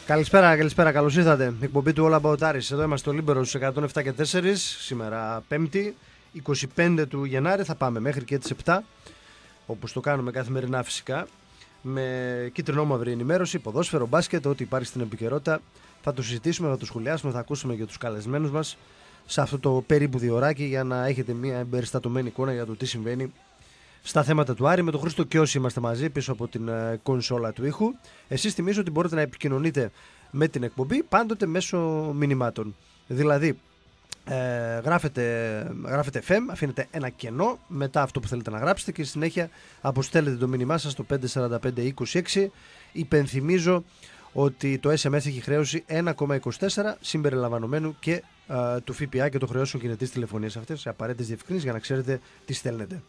Καλησπέρα, καλώς ήρθατε. Εκπομπή του All About Aris. Εδώ είμαστε στο Λίμπερο στους 107 και 4. Σήμερα 5η, 25 του Γενάρη. Θα πάμε μέχρι και τις 7, όπως το κάνουμε καθημερινά φυσικά. Με κίτρινο-μαύρη ενημέρωση, ποδόσφαιρο, μπάσκετ, ό,τι υπάρχει στην επικαιρότητα. Θα το συζητήσουμε, θα το σχολιάσουμε, θα ακούσουμε και τους καλεσμένους μας σε αυτό το περίπου διωράκι για να έχετε μια εμπεριστατωμένη εικόνα για το τι συμβαίνει στα θέματα του Άρη. Με τον Χρήστο και όσοι είμαστε μαζί πίσω από την κονσόλα του ήχου. Εσείς θυμίζω ότι μπορείτε να επικοινωνείτε με την εκπομπή πάντοτε μέσω μηνυμάτων. Δηλαδή, γράφετε FM, αφήνετε ένα κενό μετά αυτό που θέλετε να γράψετε και στη συνέχεια αποστέλλετε το μήνυμά σας στο 54526. Υπενθυμίζω ότι το SMS έχει χρέωση 1,24 συμπεριλαμβανομένου και του ΦΠΑ και των χρεώσεων κινητής τηλεφωνίας. Αυτές οι απαραίτητες διευκρινήσεις για να ξέρετε τι στέλνετε.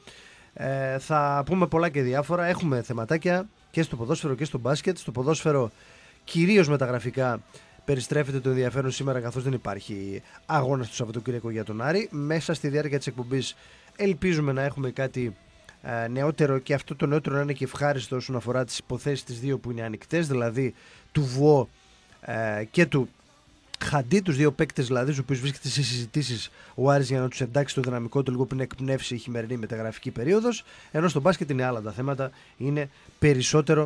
Θα πούμε πολλά και διάφορα. Έχουμε θεματάκια και στο ποδόσφαιρο και στο μπάσκετ. Στο ποδόσφαιρο κυρίως μεταγραφικά περιστρέφεται το ενδιαφέρον σήμερα, καθώς δεν υπάρχει αγώνα στο Σαββατοκύριακο για τον Άρη. Μέσα στη διάρκεια της εκπομπής ελπίζουμε να έχουμε κάτι νεότερο, και αυτό το νεότερο να είναι και ευχάριστο όσον αφορά τις υποθέσεις τις δύο που είναι ανοιχτές, δηλαδή του Βουό και του Χαντί, τους δύο παίκτες δηλαδή, τους οποίους βρίσκεται σε συζητήσεις ο Άρης για να τους εντάξει το δυναμικό του λίγο πριν εκπνεύσει η χειμερινή μεταγραφική περίοδος. Ενώ στο μπάσκετ είναι άλλα τα θέματα, είναι περισσότερο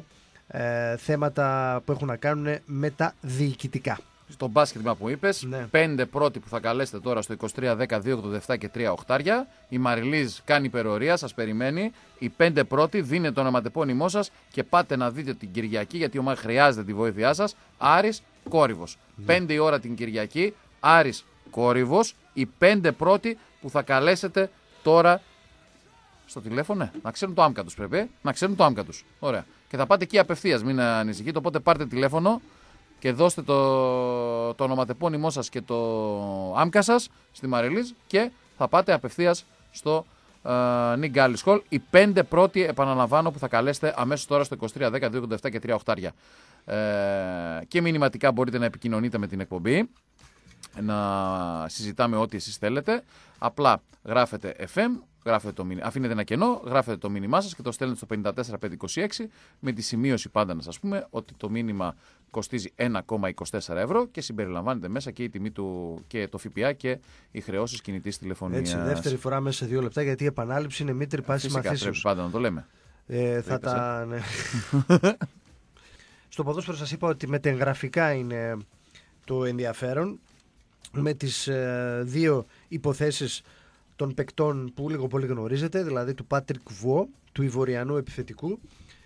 θέματα που έχουν να κάνουν με τα διοικητικά. Στο μπάσκετ που είπες, ναι. 5 πρώτοι που θα καλέσετε τώρα στο 23, 10, 2, 87 και 3 οχτάρια. Η Μαριλίζ κάνει υπερορία, σας περιμένει. Οι 5 πρώτοι, δίνετε το ονοματεπώνυμό σας και πάτε να δείτε την Κυριακή, γιατί η ομάδα χρειάζεται τη βοήθειά σας. Άρης Κόρυβος. 5 η ώρα την Κυριακή, Άρης Κόρυβος. Οι 5 πρώτοι που θα καλέσετε τώρα στο τηλέφωνο, να ξέρουν το άμκα τους πρέπει. Να ξέρουν το άμκα τους. Ωραία. Και θα πάτε εκεί απευθείας, μην ανησυχείτε. Οπότε πάρτε τηλέφωνο και δώστε το ονοματεπώνυμό σας και το άμκα σας στη Μαριλίζ και θα πάτε απευθείας στο Nick Gallis Hall. Οι 5 πρώτοι, επαναλαμβάνω, που θα καλέσετε αμέσως τώρα στο 23, 10, 2, 87 και 3 οχτάρια. Και μηνυματικά μπορείτε να επικοινωνείτε με την εκπομπή, να συζητάμε ό,τι εσείς θέλετε. Απλά γράφετε FM, αφήνετε ένα κενό, γράφετε το μήνυμά σας και το στέλνετε στο 54526 με τη σημείωση πάντα να σας πούμε ότι το μήνυμα κοστίζει 1,24 ευρώ και συμπεριλαμβάνεται μέσα και η τιμή του και το ΦΠΑ και οι χρεώσεις κινητής τηλεφωνίας. Έτσι, δεύτερη φορά μέσα σε 2 λεπτά, γιατί η επανάληψη είναι μήτρη πάσης μαθήσεως. Πρέπει πάντα να το λέμε. Ναι. Στο ποδόσφαιρο σας είπα ότι μετεγγραφικά είναι το ενδιαφέρον, με τις δύο υποθέσεις των παικτών που λίγο πολύ γνωρίζετε, δηλαδή του Πάτρικ Βουό, του Ιβοριανού επιθετικού,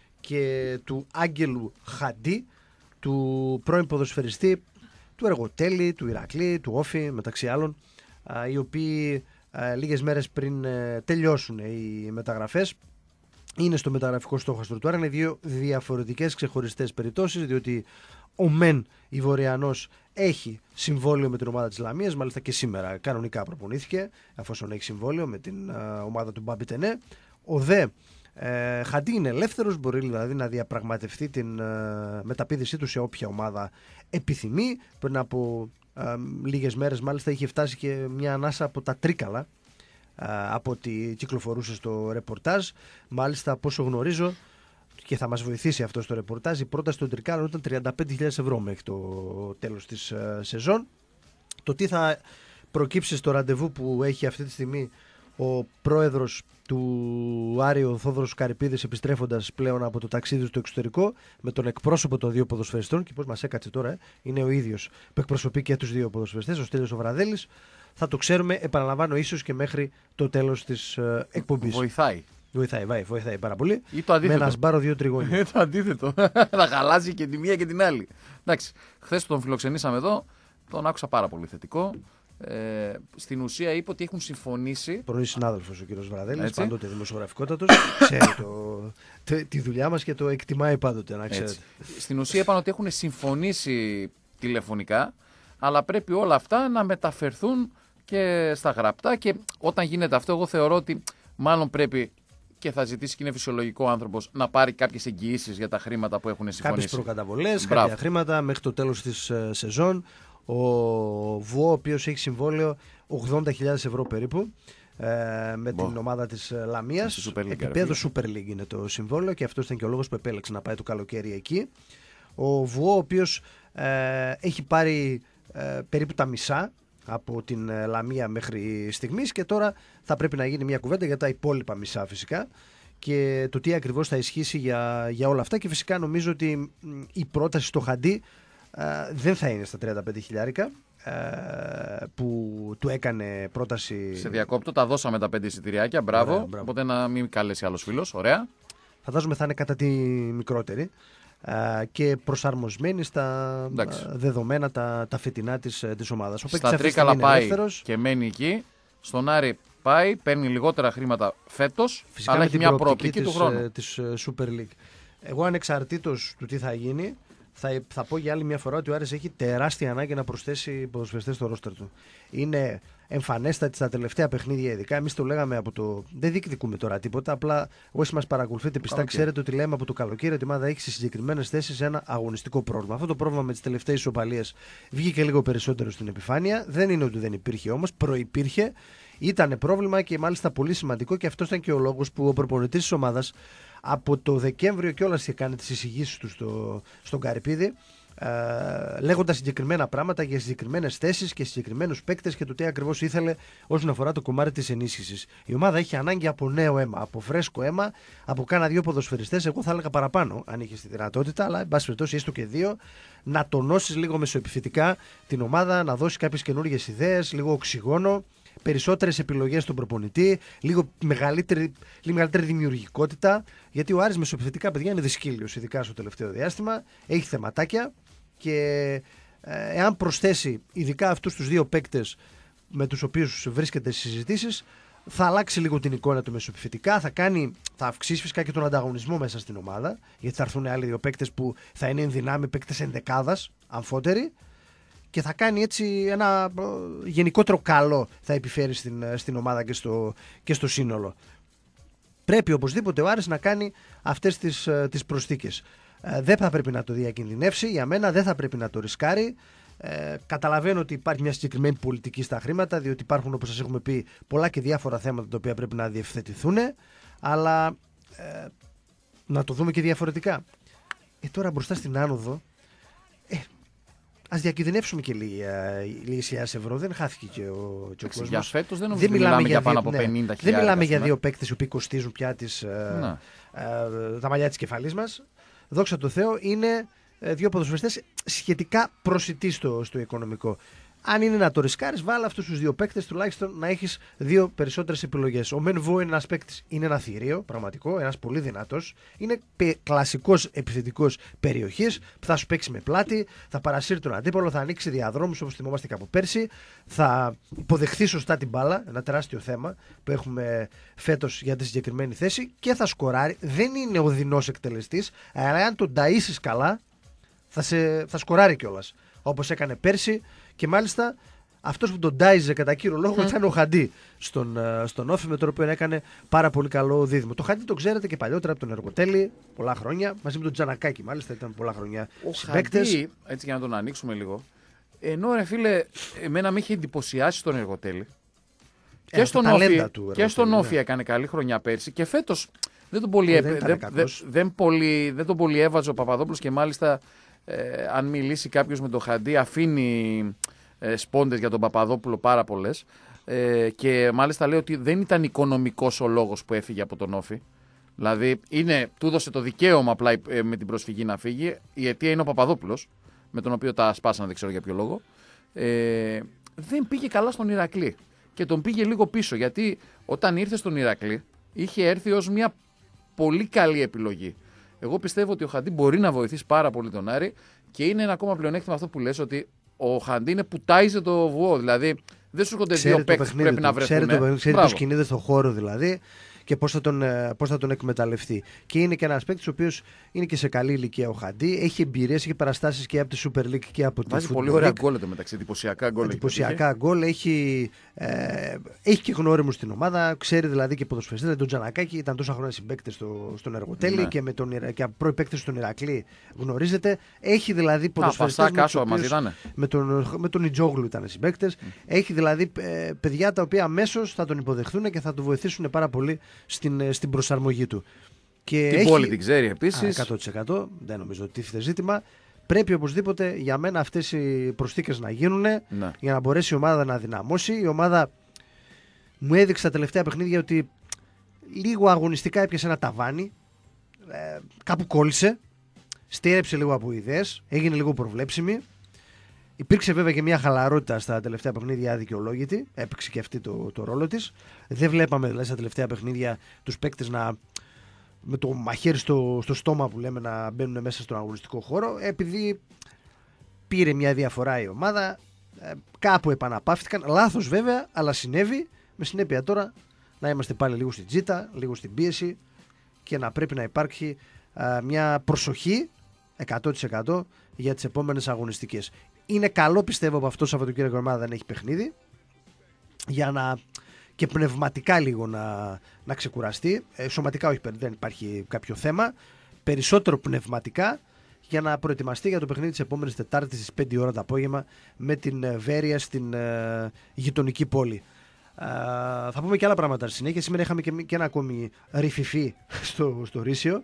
και του Άγγελου Χαντί, του πρώην ποδοσφαιριστή του Εργοτέλη, του Ηρακλή, του Όφη, μεταξύ άλλων, οι οποίοι λίγες μέρες πριν τελειώσουν οι μεταγραφές είναι στο μεταγραφικό στόχαστρο του Άρη. Είναι δύο διαφορετικές ξεχωριστές περιπτώσεις, διότι ο μεν Ιβοριανός έχει συμβόλαιο με την ομάδα της Λαμίας, μάλιστα και σήμερα κανονικά προπονήθηκε, εφόσον έχει συμβόλαιο με την ομάδα του Μπάμπι Τενέ. Ο δε Χαντί είναι ελεύθερος, μπορεί δηλαδή να διαπραγματευτεί την μεταπήδησή του σε όποια ομάδα επιθυμεί. Πριν από λίγες μέρες μάλιστα είχε φτάσει και μια ανάσα από τα Τρίκαλα, από ό,τι κυκλοφορούσε στο ρεπορτάζ. Μάλιστα, από όσο γνωρίζω, και θα μας βοηθήσει αυτό στο ρεπορτάζ, η πρόταση των Τρικάλων ήταν 35.000 ευρώ μέχρι το τέλος της σεζόν. Το τι θα προκύψει στο ραντεβού που έχει αυτή τη στιγμή ο πρόεδρος του Άρη, ο Θόδωρος Καρυπίδης, επιστρέφοντας πλέον από το ταξίδι του στο εξωτερικό με τον εκπρόσωπο των δύο ποδοσφαιριστών, και πώς μας έκατσε τώρα, είναι ο ίδιος που εκπροσωπεί και τους δύο ποδοσφαιριστές, ο Στέλιος ο Βραδέλης, θα το ξέρουμε, επαναλαμβάνω, ίσως και μέχρι το τέλος της εκπομπής. Βοηθάει πάρα πολύ. Ή το αντίθετο. Με ένα σπάρο 2 τριγώνια. Το αντίθετο. Να χαλάσει και τη μία και την άλλη. Εντάξει, χθες που τον φιλοξενήσαμε εδώ, τον άκουσα πάρα πολύ θετικό. Στην ουσία είπε ότι έχουν συμφωνήσει. Πρώην συνάδελφος ο κ. Βραδέλης, πάντοτε δημοσιογραφικότατος, ξέρει τη δουλειά μας και το εκτιμάει πάντοτε, να ξέρετε. Στην ουσία είπαν ότι έχουν συμφωνήσει τηλεφωνικά, αλλά πρέπει όλα αυτά να μεταφερθούν και στα γραπτά, και όταν γίνεται αυτό, εγώ θεωρώ ότι μάλλον πρέπει, και θα ζητήσει και είναι φυσιολογικό ο άνθρωπος, να πάρει κάποιες εγγυήσεις για τα χρήματα που έχουν συμφωνήσει. Κάποιες προκαταβολές, κάποια χρήματα μέχρι το τέλος της σεζόν. Ο Βουό, ο οποίος έχει συμβόλαιο 80.000 ευρώ περίπου με την ομάδα της Λαμίας. Επίπεδο Super League είναι το συμβόλαιο, και αυτός ήταν και ο λόγος που επέλεξε να πάει το καλοκαίρι εκεί. Ο Βουό, ο οποίος έχει πάρει περίπου τα μισά από την Λαμία μέχρι στιγμής και τώρα θα πρέπει να γίνει μια κουβέντα για τα υπόλοιπα μισά φυσικά και το τι ακριβώς θα ισχύσει για όλα αυτά. Και φυσικά νομίζω ότι η πρόταση στο Χαντί δεν θα είναι στα 35 χιλιάρικα που του έκανε πρόταση. Σε διακόπτω, τα δώσαμε τα 5 εισιτηριάκια. Μπράβο. Οπότε να μην καλέσει άλλος φίλος. Ωραία. Φαντάζομαι θα είναι κατά τη μικρότερη και προσαρμοσμένη στα δεδομένα τα φετινά της ομάδας. Στα Τρίκαλα πάει και μένει εκεί. Στον Άρη πάει, παίρνει λιγότερα χρήματα φέτος, φυσικά αλλά έχει μια προοπτική του χρόνου. Της Super League. Εγώ ανεξαρτήτως του τι θα γίνει, θα πω για άλλη μια φορά ότι ο Άρης έχει τεράστια ανάγκη να προσθέσει ποδοσφαιριστές στο ρόστερ του. Είναι εμφανέστατη στα τελευταία παιχνίδια, ειδικά. Εμείς το λέγαμε από το. Δεν διεκδικούμε τώρα τίποτα. Απλά όσοι μας παρακολουθείτε πιστά, ξέρετε ότι λέμε από το καλοκαίρι ότι η ομάδα έχει σε συγκεκριμένες θέσεις ένα αγωνιστικό πρόβλημα. Αυτό το πρόβλημα με τις τελευταίες ισοπαλίες βγήκε λίγο περισσότερο στην επιφάνεια. Δεν είναι ότι δεν υπήρχε όμως, προϋπήρχε. Ήταν πρόβλημα και μάλιστα πολύ σημαντικό και αυτό ήταν και ο λόγος που ο προπονητής της ομάδας από το Δεκέμβριο κιόλας είχε κάνει τις εισηγήσεις του στον Καρυπίδη, λέγοντας συγκεκριμένα πράγματα για συγκεκριμένες θέσεις και συγκεκριμένους παίκτες και το τι ακριβώς ήθελε όσον αφορά το κομμάτι της ενίσχυσης. Η ομάδα έχει ανάγκη από νέο αίμα, από φρέσκο αίμα, από κάνα 2 ποδοσφαιριστές. Εγώ θα έλεγα παραπάνω, αν είχε τη δυνατότητα, αλλά εν πάση περιπτώσει έστω και 2, να τονώσεις λίγο μεσοεπιθετικά την ομάδα, να δώσει κάποιες καινούργιες ιδέες, λίγο οξυγόνο. Περισσότερες επιλογές στον προπονητή, λίγο μεγαλύτερη δημιουργικότητα. Γιατί ο Άρης μεσοεπιθετικά, παιδιά, είναι δυσκύλιος, ειδικά στο τελευταίο διάστημα. Έχει θεματάκια και εάν προσθέσει ειδικά αυτούς τους 2 παίκτες με τους οποίους βρίσκεται στις συζητήσεις, θα αλλάξει λίγο την εικόνα του μεσοεπιθετικά. Θα αυξήσει φυσικά και τον ανταγωνισμό μέσα στην ομάδα. Γιατί θα έρθουν άλλοι 2 παίκτες που θα είναι εν δυνάμει παίκτες ενδεκάδας, αμφότεροι. Και θα κάνει έτσι ένα γενικότερο καλό, θα επιφέρει στην ομάδα και στο σύνολο. Πρέπει οπωσδήποτε ο Άρης να κάνει αυτές τις προσθήκες. Δεν θα πρέπει να το διακινδυνεύσει, για μένα δεν θα πρέπει να το ρισκάρει. Καταλαβαίνω ότι υπάρχει μια συγκεκριμένη πολιτική στα χρήματα, διότι υπάρχουν, όπως σας έχουμε πει, πολλά και διάφορα θέματα τα οποία πρέπει να διευθετηθούν, αλλά να το δούμε και διαφορετικά. Τώρα μπροστά στην άνοδο, ας διακινδυνεύσουμε και λίγες χιλιάδες ευρώ. Δεν χάθηκε και ο κόσμος. Για φέτος δεν νομίζω ότι μιλάμε για πάνω από 50.000. Δεν μιλάμε για 2 παίκτες οι οποίοι κοστίζουν πια τα μαλλιά της κεφαλής μας. Δόξα τω Θεώ, είναι 2 ποδοσφαιριστές σχετικά προσιτοί στο οικονομικό. Αν είναι να το ρισκάρεις, βάλε αυτούς τους 2 παίκτες τουλάχιστον να έχεις 2 περισσότερες επιλογές. Ο Μεν Βου είναι ένας παίκτης, είναι ένα θηρίο, πραγματικό, ένας πολύ δυνατός. Είναι κλασικός επιθετικός περιοχής που θα σου παίξει με πλάτη, θα παρασύρει τον αντίπολο, θα ανοίξει διαδρόμους όπως θυμόμαστε και από πέρσι, θα υποδεχθεί σωστά την μπάλα, ένα τεράστιο θέμα που έχουμε φέτος για τη συγκεκριμένη θέση και θα σκοράρει. Δεν είναι οδυνός εκτελεστής, αλλά αν τον ταΐσεις καλά θα σκοράρει κιόλας. Όπως έκανε πέρσι. Και μάλιστα αυτός που τον τάιζε κατά κύριο λόγο ήταν ο Χαντί στον Όφη, με τον οποίο έκανε πάρα πολύ καλό δίδυμο. Το Χαντί το ξέρετε και παλιότερα από τον Εργοτέλη, πολλά χρόνια, μαζί με τον Τζανακάκη μάλιστα ήταν πολλά χρόνια συμπαίκτες. Ο Χαντί, έτσι για να τον ανοίξουμε λίγο, ενώ ρε φίλε, εμένα με είχε εντυπωσιάσει τον Εργοτέλη. Και στον Όφη έκανε καλή χρονιά πέρσι και φέτος δεν τον πολύ έβαζε ο Παπαδόπουλος και μάλιστα αν μιλήσει κάποιος με τον Χαντί αφήνει σπόντες για τον Παπαδόπουλο πάρα πολλές και μάλιστα λέει ότι δεν ήταν οικονομικός ο λόγος που έφυγε από τον Όφη. Δηλαδή του έδωσε το δικαίωμα απλά με την προσφυγή να φύγει. Η αιτία είναι ο Παπαδόπουλος, με τον οποίο τα σπάσανε, δεν ξέρω για ποιο λόγο. Δεν πήγε καλά στον Ηρακλή και τον πήγε λίγο πίσω, γιατί όταν ήρθε στον Ηρακλή είχε έρθει ως μια πολύ καλή επιλογή. Εγώ πιστεύω ότι ο Χαντί μπορεί να βοηθήσει πάρα πολύ τον Άρη και είναι ένα ακόμα πλεονέκτημα αυτό που λες, ότι ο Χαντί είναι που τάιζε το Βουό. Δηλαδή δεν σου έρχονται 2 παίκτες που πρέπει να βρεθούν. Ξέρει το σκηνίδι στον χώρο δηλαδή και πώς θα τον εκμεταλλευτεί. Και είναι και ένας παίκτης ο οποίος είναι και σε καλή ηλικία ο Χαντί. Έχει εμπειρίες, έχει παραστάσεις και από τη Super League και από τη Football League. Βάζει πολύ ωραία γκολ μεταξύ, εντυπωσιακά γκολ. Έχει και γνώριμους στην ομάδα, ξέρει δηλαδή και ποδοσφαιριστές. Δηλαδή τον Τζανακάκη ήταν τόσα χρόνια συμπαίκτες στον Εργοτέλη και από πρώοι παίκτες στον Ηρακλή γνωρίζεται. Έχει δηλαδή ποδοσφαιριστές. Με τον Ιτζόγλου ήταν συμπαίκτες. Έχει δηλαδή παιδιά τα οποία αμέσως θα τον υποδεχθούν και θα του βοηθήσουν πάρα πολύ στην προσαρμογή του. Και την πόλη την ξέρει επίσης. 100%. Δεν νομίζω ότι τίθεται ζήτημα. Πρέπει οπωσδήποτε για μένα αυτές οι προσθήκες να γίνουν για να μπορέσει η ομάδα να δυναμώσει. Η ομάδα μου έδειξε τα τελευταία παιχνίδια ότι λίγο αγωνιστικά έπιασε ένα ταβάνι. Κάπου κόλλησε. Στέρεψε λίγο από ιδέες. Έγινε λίγο προβλέψιμη. Υπήρξε βέβαια και μια χαλαρότητα στα τελευταία παιχνίδια αδικαιολόγητη. Έπαιξε και αυτή το ρόλο της. Δεν βλέπαμε δηλαδή στα τελευταία παιχνίδια τους παίκτες με το μαχαίρι στο στόμα που λέμε να μπαίνουν μέσα στον αγωνιστικό χώρο. Επειδή πήρε μια διαφορά η ομάδα, κάπου επαναπαύτηκαν. Λάθος βέβαια, αλλά συνέβη. Με συνέπεια τώρα να είμαστε πάλι λίγο στην τζίτα, λίγο στην πίεση και να πρέπει να υπάρχει μια προσοχή 100% για τις επόμενες αγωνιστικές. Είναι καλό, πιστεύω, από αυτό το Σαββατοκύριακο η ομάδα δεν έχει παιχνίδι, για να και πνευματικά λίγο να ξεκουραστεί. Σωματικά όχι, δεν υπάρχει κάποιο θέμα. Περισσότερο πνευματικά για να προετοιμαστεί για το παιχνίδι της επόμενης Τετάρτης στις 5 ώρα το απόγευμα με την Βέρεια στην γειτονική πόλη. Θα πούμε και άλλα πράγματα στη συνέχεια. Σήμερα είχαμε και ένα ακόμη ρηφιφί στο Ρήσιο.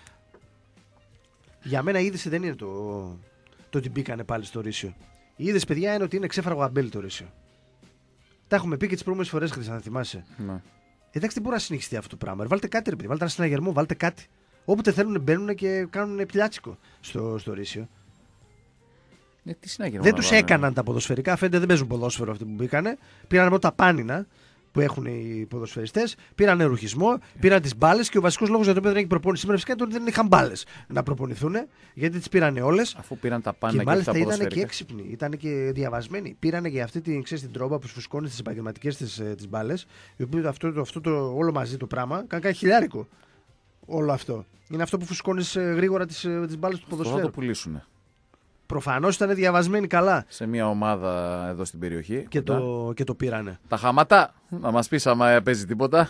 Για μένα η είδηση δεν είναι το ότι μπήκανε πάλι στο Ρήσιο. Η είδηση, παιδιά, είναι ότι είναι ξέφραγο αμπέλι το Ρήσιο. Τα έχουμε πει και τις προηγούμενες φορές, Χρυσά, να θυμάσαι. Ναι. Εντάξει, δεν μπορεί να συνεχιστεί αυτό το πράγμα. Βάλτε κάτι, ρε παιδί, βάλτε ένα συναγερμό, βάλτε κάτι. Όποτε θέλουν μπαίνουν και κάνουν πιάτσικο στο Ρήσιο. Δεν τους έκαναν τα ποδοσφαιρικά. Φαίνεται δεν παίζουν ποδόσφαιρο αυτοί που μπήκανε. Πήραν μόνο τα πάνινα που έχουν οι ποδοσφαιριστές, πήραν ρουχισμό, πήραν τις μπάλες και ο βασικός λόγος για τον οποίο δεν έχει προπόνηση σήμερα φυσικά είναι ότι δεν είχαν μπάλες να προπονηθούν, γιατί τις πήραν όλες. Αφού πήραν τα πάνινα και μάλιστα ήταν και έξυπνοι, ήταν και διαβασμένοι. Πήραν και αυτή την τρόμπα που φουσκώνει στις επαγγελματικές τις μπάλες, οι οποίοι αυτό το όλο μαζί το πράγμα κάνει χιλιάρικο. Όλο αυτό. Είναι αυτό που φουσκώνει γρήγορα τις μπάλες του ποδοσφαίρου. Θα το πουλήσουν. Προφανώς ήταν διαβασμένοι καλά. Σε μια ομάδα εδώ στην περιοχή. Και το πήρανε. Τα χαματά. Να μας πεις άμα παίζει τίποτα.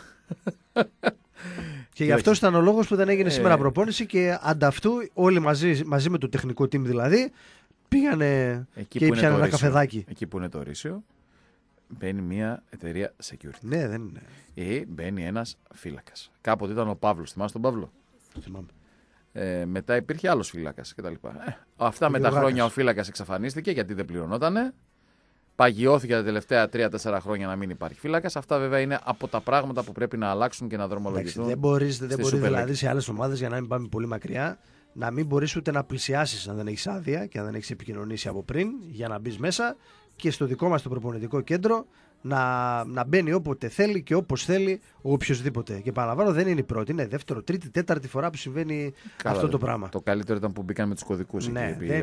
Και γι' αυτό ήταν ο λόγος που δεν έγινε σήμερα προπόνηση και ανταυτού όλοι μαζί με το τεχνικό team δηλαδή πήγανε και ήπιανε ένα καφεδάκι. Εκεί που είναι το Ρήσιο μπαίνει μια εταιρεία security. Ναι, δεν είναι. Ή μπαίνει ένας φύλακας. Κάποτε ήταν ο Παύλος. Θυμάσαι τον Παύλο? Θυμάμαι. Μετά υπήρχε άλλος φύλακας κτλ. Αυτά με τα χρόνια ο φύλακας εξαφανίστηκε γιατί δεν πληρωνότανε. Παγιώθηκε τα τελευταία 3-4 χρόνια να μην υπάρχει φύλακας. Αυτά βέβαια είναι από τα πράγματα που πρέπει να αλλάξουν και να δρομολογηθούν. Δεν μπορεί δηλαδή σε άλλες ομάδες, για να μην πάμε πολύ μακριά, να μην μπορείς ούτε να πλησιάσεις αν δεν έχεις άδεια και αν δεν έχεις επικοινωνήσει από πριν για να μπεις μέσα, και στο δικό μας το προπονητικό κέντρο να μπαίνει όποτε θέλει και όπως θέλει ο οποιοσδήποτε. Και παραλαμβάνω, δεν είναι η πρώτη, είναι δεύτερο, τρίτη, τέταρτη φορά που συμβαίνει αυτό το πράγμα. Το καλύτερο ήταν που μπήκαν με τους κωδικούς εκεί.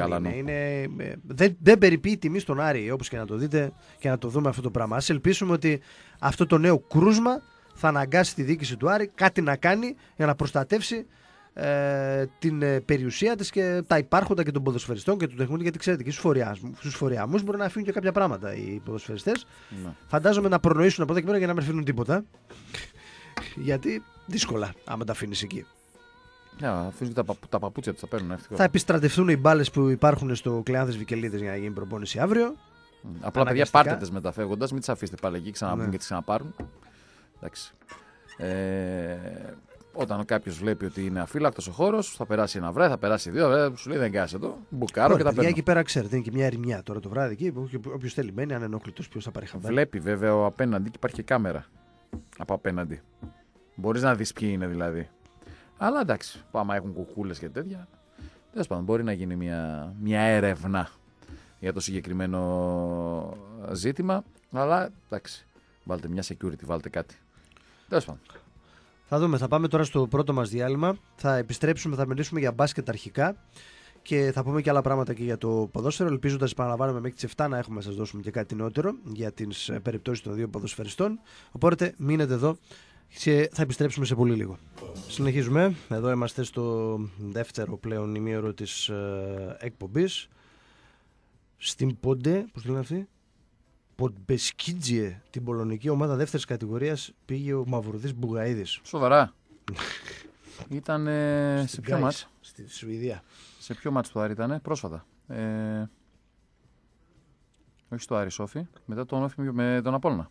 Δεν περιποιεί τιμή στον Άρη, όπως και να το δείτε και να το δούμε αυτό το πράγμα. Ας ελπίσουμε ότι αυτό το νέο κρούσμα θα αναγκάσει τη διοίκηση του Άρη κάτι να κάνει για να προστατεύσει την περιουσία της και τα υπάρχοντα και των ποδοσφαιριστών και του τεχνικού, γιατί ξέρετε και στους φοριαμούς μπορεί να αφήνουν και κάποια πράγματα οι ποδοσφαιριστές. Ναι. Φαντάζομαι να προνοήσουν από εδώ και πέρα για να μην αφήνουν τίποτα. Γιατί δύσκολα άμα τα αφήνεις εκεί. Αφήνουν και τα παπούτσια τους, θα παίρνουν ευτυχώς. Θα επιστρατευτούν οι μπάλες που υπάρχουν στο Κλεάνθες Βικελίδες για να γίνει προπόνηση αύριο. Απλά παιδιά, πάρτε τις μεταφεύγοντας, μην τις αφήσετε πάλι εκεί, ξαναμπούν και τις ξαναπάρουν. Εντάξει. Όταν κάποιος βλέπει ότι είναι αφύλακτος ο χώρος, θα περάσει ένα βράδυ, θα περάσει δύο, σου λέει δεν κάθεσαι εδώ, μπουκάρω και τα παίρνω. Εκεί πέρα ξέρετε, είναι και μια ερημιά τώρα το βράδυ εκεί, όποιος θέλει μένει, ανενόχλητος, ποιος θα πάρει χαμπάρι. Βλέπει βέβαια ο απέναντι και υπάρχει και κάμερα από απέναντι. Μπορείς να δεις ποιοι είναι δηλαδή. Αλλά εντάξει, άμα έχουν κουκούλες και τέτοια, τέλος πάντων μπορεί να γίνει μια έρευνα για το συγκεκριμένο ζήτημα. Αλλά εντάξει, βάλτε μια security, βάλτε κάτι. Τέλος πάντων. Θα δούμε, θα πάμε τώρα στο πρώτο μας διάλειμμα. Θα επιστρέψουμε, θα μιλήσουμε για μπάσκετ αρχικά και θα πούμε και άλλα πράγματα και για το ποδόσφαιρο. Ελπίζοντας, παραλαμβάνουμε, μέχρι τις 7 να έχουμε να σας δώσουμε και κάτι νεότερο για τις περιπτώσεις των δύο ποδοσφαιριστών. Οπότε μείνετε εδώ και θα επιστρέψουμε σε πολύ λίγο. Συνεχίζουμε. Εδώ είμαστε στο δεύτερο πλέον ημίωρο της εκπομπής. Στην Πόντε, πώς λένε αυτοί? Ποντμπεσκίτζιε, την πολωνική ομάδα δεύτερης κατηγορίας, πήγε ο Μαυρουδής Μπουγαίδης. Σοβαρά? Ήταν σε ποιο μάτς? Στη Σουηδία. Σε ποιο μάτς του Άρη ήταν πρόσφατα? Όχι στο Άρη Σόφι, μετά τον Όφη με τον Απόλλωνα.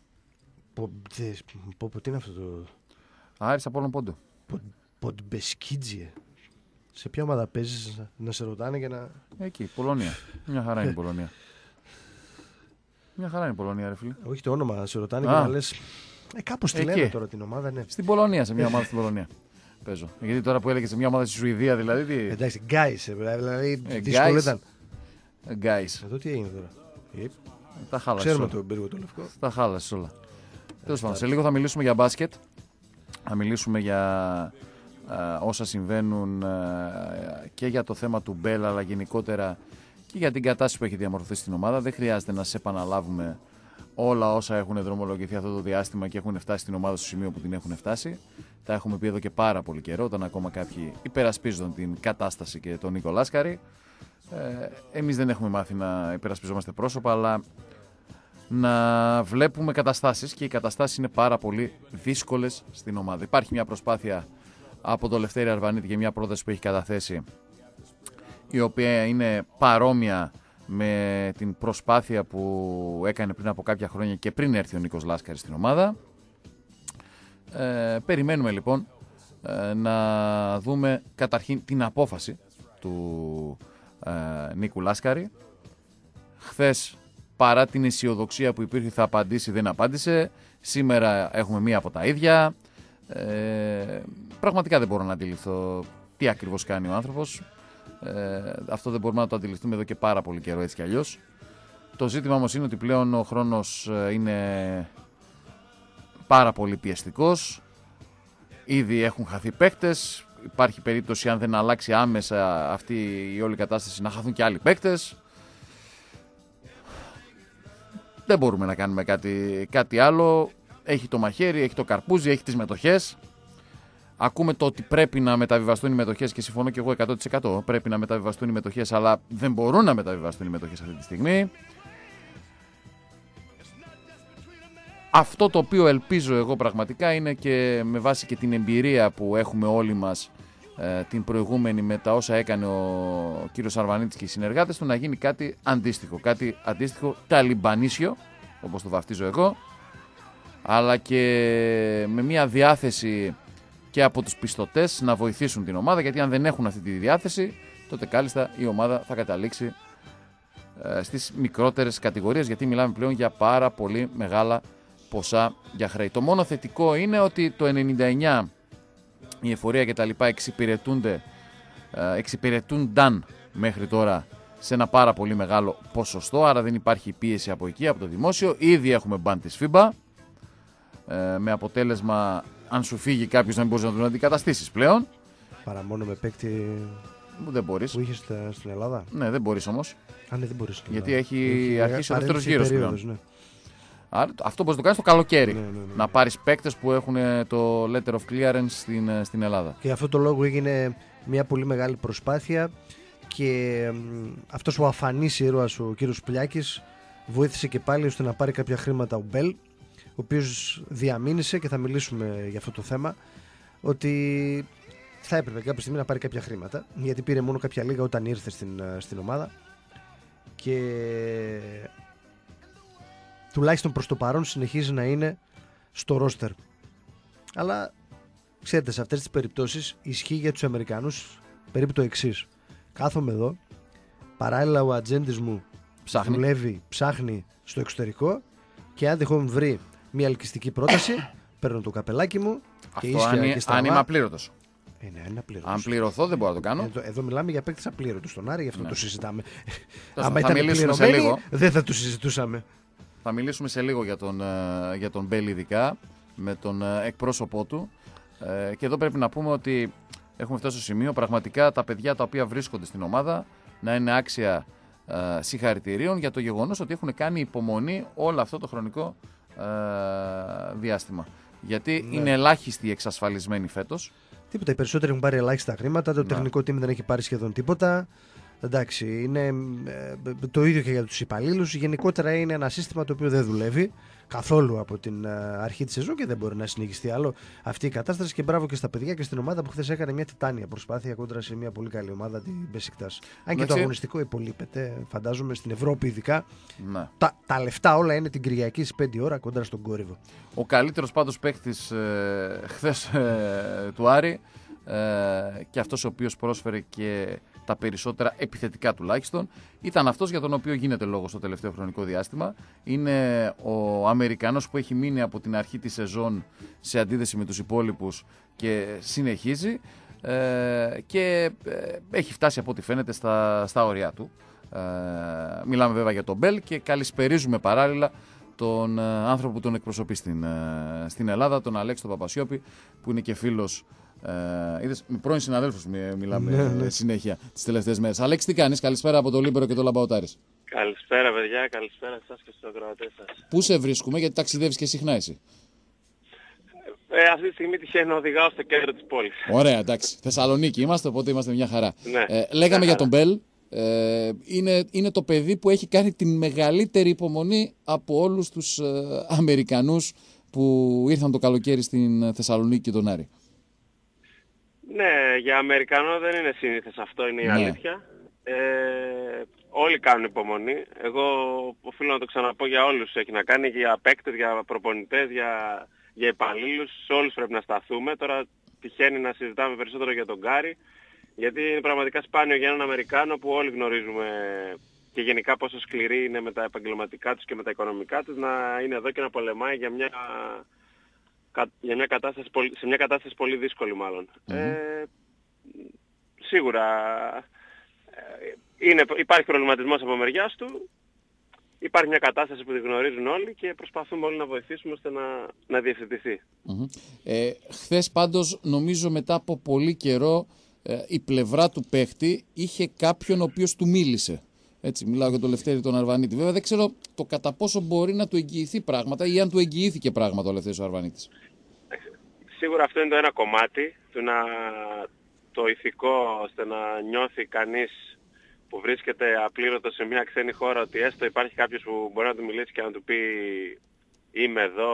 Τι είναι αυτό το... Άρης Απόλλων Πόντο. Ποντμπεσκίτζιε. Σε ποια ομάδα παίζεις να σε ρωτάνε και να. Εκεί, Πολωνία. Μια χαρά είναι η Πολωνία. Μια χαρά είναι η Πολωνία, ρε φίλε. Όχι το όνομα, να σε ρωτάνε και να λες. Κάπως τη λένε τώρα την ομάδα, ναι. Στην Πολωνία, σε μια ομάδα στην Πολωνία. Παίζω. Γιατί τώρα που έλεγε σε μια ομάδα στη Σουηδία, δηλαδή. Τι... Εντάξει, γκάις, δηλαδή. Δύσκολο ήταν. Γκάις. Εδώ τι έγινε τώρα. Τα χάλασε. Ξέρουμε τον πύργο το λευκό. Τα χάλασε όλα. Τέλος πάντων, σε λίγο θα μιλήσουμε για μπάσκετ. Θα μιλήσουμε για όσα συμβαίνουν και για το θέμα του Μπέλ, αλλά γενικότερα και για την κατάσταση που έχει διαμορφωθεί στην ομάδα. Δεν χρειάζεται να σε επαναλάβουμε όλα όσα έχουν δρομολογηθεί αυτό το διάστημα και έχουν φτάσει στην ομάδα στο σημείο που την έχουν φτάσει. Τα έχουμε πει εδώ και πάρα πολύ καιρό, όταν ακόμα κάποιοι υπερασπίζονταν την κατάσταση και τον Νίκο Λάσκαρη. Εμείς δεν έχουμε μάθει να υπερασπιζόμαστε πρόσωπα, αλλά να βλέπουμε καταστάσεις, και οι καταστάσεις είναι πάρα πολύ δύσκολες στην ομάδα. Υπάρχει μια προσπάθεια από τον Λευτέρη Αρβανίτη και μια πρόταση που έχει καταθέσει, η οποία είναι παρόμοια με την προσπάθεια που έκανε πριν από κάποια χρόνια και πριν έρθει ο Νίκος Λάσκαρης στην ομάδα. Περιμένουμε λοιπόν να δούμε καταρχήν την απόφαση του Νίκου Λάσκαρη. Χθες, παρά την αισιοδοξία που υπήρχε θα απαντήσει, δεν απάντησε. Σήμερα έχουμε μία από τα ίδια. Πραγματικά δεν μπορώ να αντιληφθώ τι ακριβώς κάνει ο άνθρωπος. Αυτό δεν μπορούμε να το αντιληφθούμε εδώ και πάρα πολύ καιρό, έτσι κι αλλιώς. Το ζήτημα όμως είναι ότι πλέον ο χρόνος είναι πάρα πολύ πιεστικός. Ήδη έχουν χαθεί παίκτες. Υπάρχει περίπτωση, αν δεν αλλάξει άμεσα αυτή η όλη κατάσταση, να χαθούν και άλλοι παίκτες. Δεν μπορούμε να κάνουμε κάτι άλλο. Έχει το μαχαίρι, έχει το καρπούζι, έχει τις μετοχές. Ακούμε το ότι πρέπει να μεταβιβαστούν οι μετοχές και συμφωνώ και εγώ 100%. Πρέπει να μεταβιβαστούν οι μετοχές, αλλά δεν μπορούν να μεταβιβαστούν οι μετοχές αυτή τη στιγμή. Αυτό το οποίο ελπίζω εγώ πραγματικά είναι, και με βάση και την εμπειρία που έχουμε όλοι μας την προηγούμενη με τα όσα έκανε ο κύριος Αρβανίτης και οι συνεργάτες του, να γίνει κάτι αντίστοιχο ταλιμπανίσιο, όπως το βαφτίζω εγώ, αλλά και με μια διάθεση και από τους πιστωτές να βοηθήσουν την ομάδα, γιατί αν δεν έχουν αυτή τη διάθεση, τότε κάλλιστα η ομάδα θα καταλήξει στις μικρότερες κατηγορίες, γιατί μιλάμε πλέον για πάρα πολύ μεγάλα ποσά για χρέη. Το μόνο θετικό είναι ότι το 99 η εφορία και τα λοιπά εξυπηρετούνταν μέχρι τώρα σε ένα πάρα πολύ μεγάλο ποσοστό, άρα δεν υπάρχει πίεση από εκεί, από το δημόσιο. Ήδη έχουμε μπαν της FIBA, με αποτέλεσμα, αν σου φύγει κάποιος, να μην μπορείς να τον αντικαταστήσεις πλέον. Παρά μόνο με παίκτη δεν μπορείς. Που είχες στην Ελλάδα. Ναι, δεν μπορείς όμως. Ναι, δεν μπορείς. Γιατί έχει αρχίσει ο δεύτερος γύρος πλέον. Ναι. Άρα, αυτό μπορείς να το κάνεις το καλοκαίρι. Ναι. Να πάρεις παίκτες που έχουν το letter of clearance στην Ελλάδα. Και αυτό το λόγο έγινε μια πολύ μεγάλη προσπάθεια, και αυτός ο αφανής ήρωας, ο κύριος Πλιάκης, βοήθησε και πάλι ώστε να πάρει κάποια χρήματα ο Μπέλ, ο οποίος διαμήνυσε, και θα μιλήσουμε για αυτό το θέμα, ότι θα έπρεπε κάποια στιγμή να πάρει κάποια χρήματα, γιατί πήρε μόνο κάποια λίγα όταν ήρθε στην ομάδα, και τουλάχιστον προς το παρόν συνεχίζει να είναι στο ρόστερ. Αλλά ξέρετε, σε αυτές τις περιπτώσεις ισχύει για τους Αμερικανούς περίπου το εξής. Κάθομαι εδώ, παράλληλα ο ατζέντης μου δουλεύει, ψάχνει στο εξωτερικό, και αν τυχόν βρει μια ελκυστική πρόταση, παίρνω το καπελάκι μου και ίσια και στραβά. Αν είμαι απλήρωτος. Ναι, αν πληρωθώ δεν μπορώ να το κάνω. Εδώ μιλάμε για παίκτες απλήρωτους στον Άρη, γι' αυτό το συζητάμε. Άμα ήταν πληρωμένοι, δεν θα το συζητούσαμε. Θα μιλήσουμε σε λίγο για τον Μπέλ, ειδικά με τον εκπρόσωπό του. Και εδώ πρέπει να πούμε ότι έχουμε φτάσει στο σημείο πραγματικά τα παιδιά τα οποία βρίσκονται στην ομάδα να είναι άξια συγχαρητηρίων για το γεγονός ότι έχουν κάνει υπομονή όλο αυτό το χρονικό διάστημα. Γιατί είναι ελάχιστοι εξασφαλισμένοι φέτος. Τίποτα, οι περισσότεροι έχουν πάρει ελάχιστα χρήματα, το τεχνικό team δεν έχει πάρει σχεδόν τίποτα. Εντάξει, είναι το ίδιο και για τους υπαλλήλους. Γενικότερα είναι ένα σύστημα το οποίο δεν δουλεύει καθόλου από την αρχή της σεζόν και δεν μπορεί να συνεχιστεί άλλο αυτή η κατάσταση. Και μπράβο και στα παιδιά και στην ομάδα που χθες έκανε μια τιτάνια προσπάθεια κόντρα σε μια πολύ καλή ομάδα, την Μπεσικτάς. Αν και το αγωνιστικό υπολείπεται, φαντάζομαι, στην Ευρώπη ειδικά. Ναι. Τα λεφτά όλα είναι την Κυριακή στις 5 ώρα κόντρα στον Κόρυβο. Ο καλύτερος πάντως παίκτης χθες του Άρη και αυτός ο οποίος πρόσφερε και τα περισσότερα επιθετικά τουλάχιστον. Ήταν αυτός για τον οποίο γίνεται λόγος στο τελευταίο χρονικό διάστημα. Είναι ο Αμερικανός που έχει μείνει από την αρχή της σεζόν σε αντίθεση με τους υπόλοιπους και συνεχίζει και έχει φτάσει από ό,τι φαίνεται στα όρια του. Μιλάμε βέβαια για τον Μπέλ και καλησπερίζουμε παράλληλα τον άνθρωπο που τον εκπροσωπεί στην Ελλάδα, τον Αλέξη τον Παπασιώπη, που είναι και φίλος. Είδες, με πρώην συναδέλφους μιλάμε συνέχεια τις τελευταίες μέρες. Αλέξη, τι κάνεις? Καλησπέρα από το Λίμπερο και το Λαμπαοτάρης. Καλησπέρα παιδιά, καλησπέρα σας και στους ακροατές σας. Πού σε βρίσκουμε, γιατί ταξιδεύεις και συχνά εσύ? Αυτή τη στιγμή τυχαίνει να οδηγάω στο κέντρο της πόλης. Ωραία, εντάξει. Θεσσαλονίκη είμαστε, οπότε είμαστε μια χαρά. Ναι, λέγαμε για τον Μπέλ. Είναι το παιδί που έχει κάνει τη μεγαλύτερη υπομονή από όλους τους Αμερικανούς που ήρθαν το καλοκαίρι στην Θεσσαλονίκη και τον Άρη. Ναι, για Αμερικανό δεν είναι σύνηθες αυτό, είναι η αλήθεια. Όλοι κάνουν υπομονή. Εγώ οφείλω να το ξαναπώ, για όλους έχει να κάνει, για παίκτες, για προπονητές, για υπαλλήλους. Σε όλους πρέπει να σταθούμε. Τώρα τυχαίνει να συζητάμε περισσότερο για τον Γκάρι, γιατί είναι πραγματικά σπάνιο για έναν Αμερικάνο που όλοι γνωρίζουμε και γενικά πόσο σκληροί είναι με τα επαγγελματικά τους και με τα οικονομικά τους, να είναι εδώ και να πολεμάει για μια κατάσταση, σε μια κατάσταση πολύ δύσκολη μάλλον. Σίγουρα υπάρχει προβληματισμός από μεριάς του, υπάρχει μια κατάσταση που τη γνωρίζουν όλοι και προσπαθούμε όλοι να βοηθήσουμε ώστε να διευθετηθεί. Χθες πάντως, νομίζω μετά από πολύ καιρό, η πλευρά του παίχτη είχε κάποιον ο οποίος του μίλησε. Έτσι, μιλάω για τον Λευτέρη τον Αρβανίτη. Βέβαια δεν ξέρω το κατά πόσο μπορεί να του εγγυηθεί πράγματα ή αν του εγγυήθηκε πράγματα ο Λευτέρης ο Αρβανίτης. Σίγουρα αυτό είναι το ένα κομμάτι, το ηθικό, ώστε να νιώθει κανείς που βρίσκεται απλήρωτο σε μια ξένη χώρα ότι έστω υπάρχει κάποιος που μπορεί να του μιλήσει και να του πει είμαι εδώ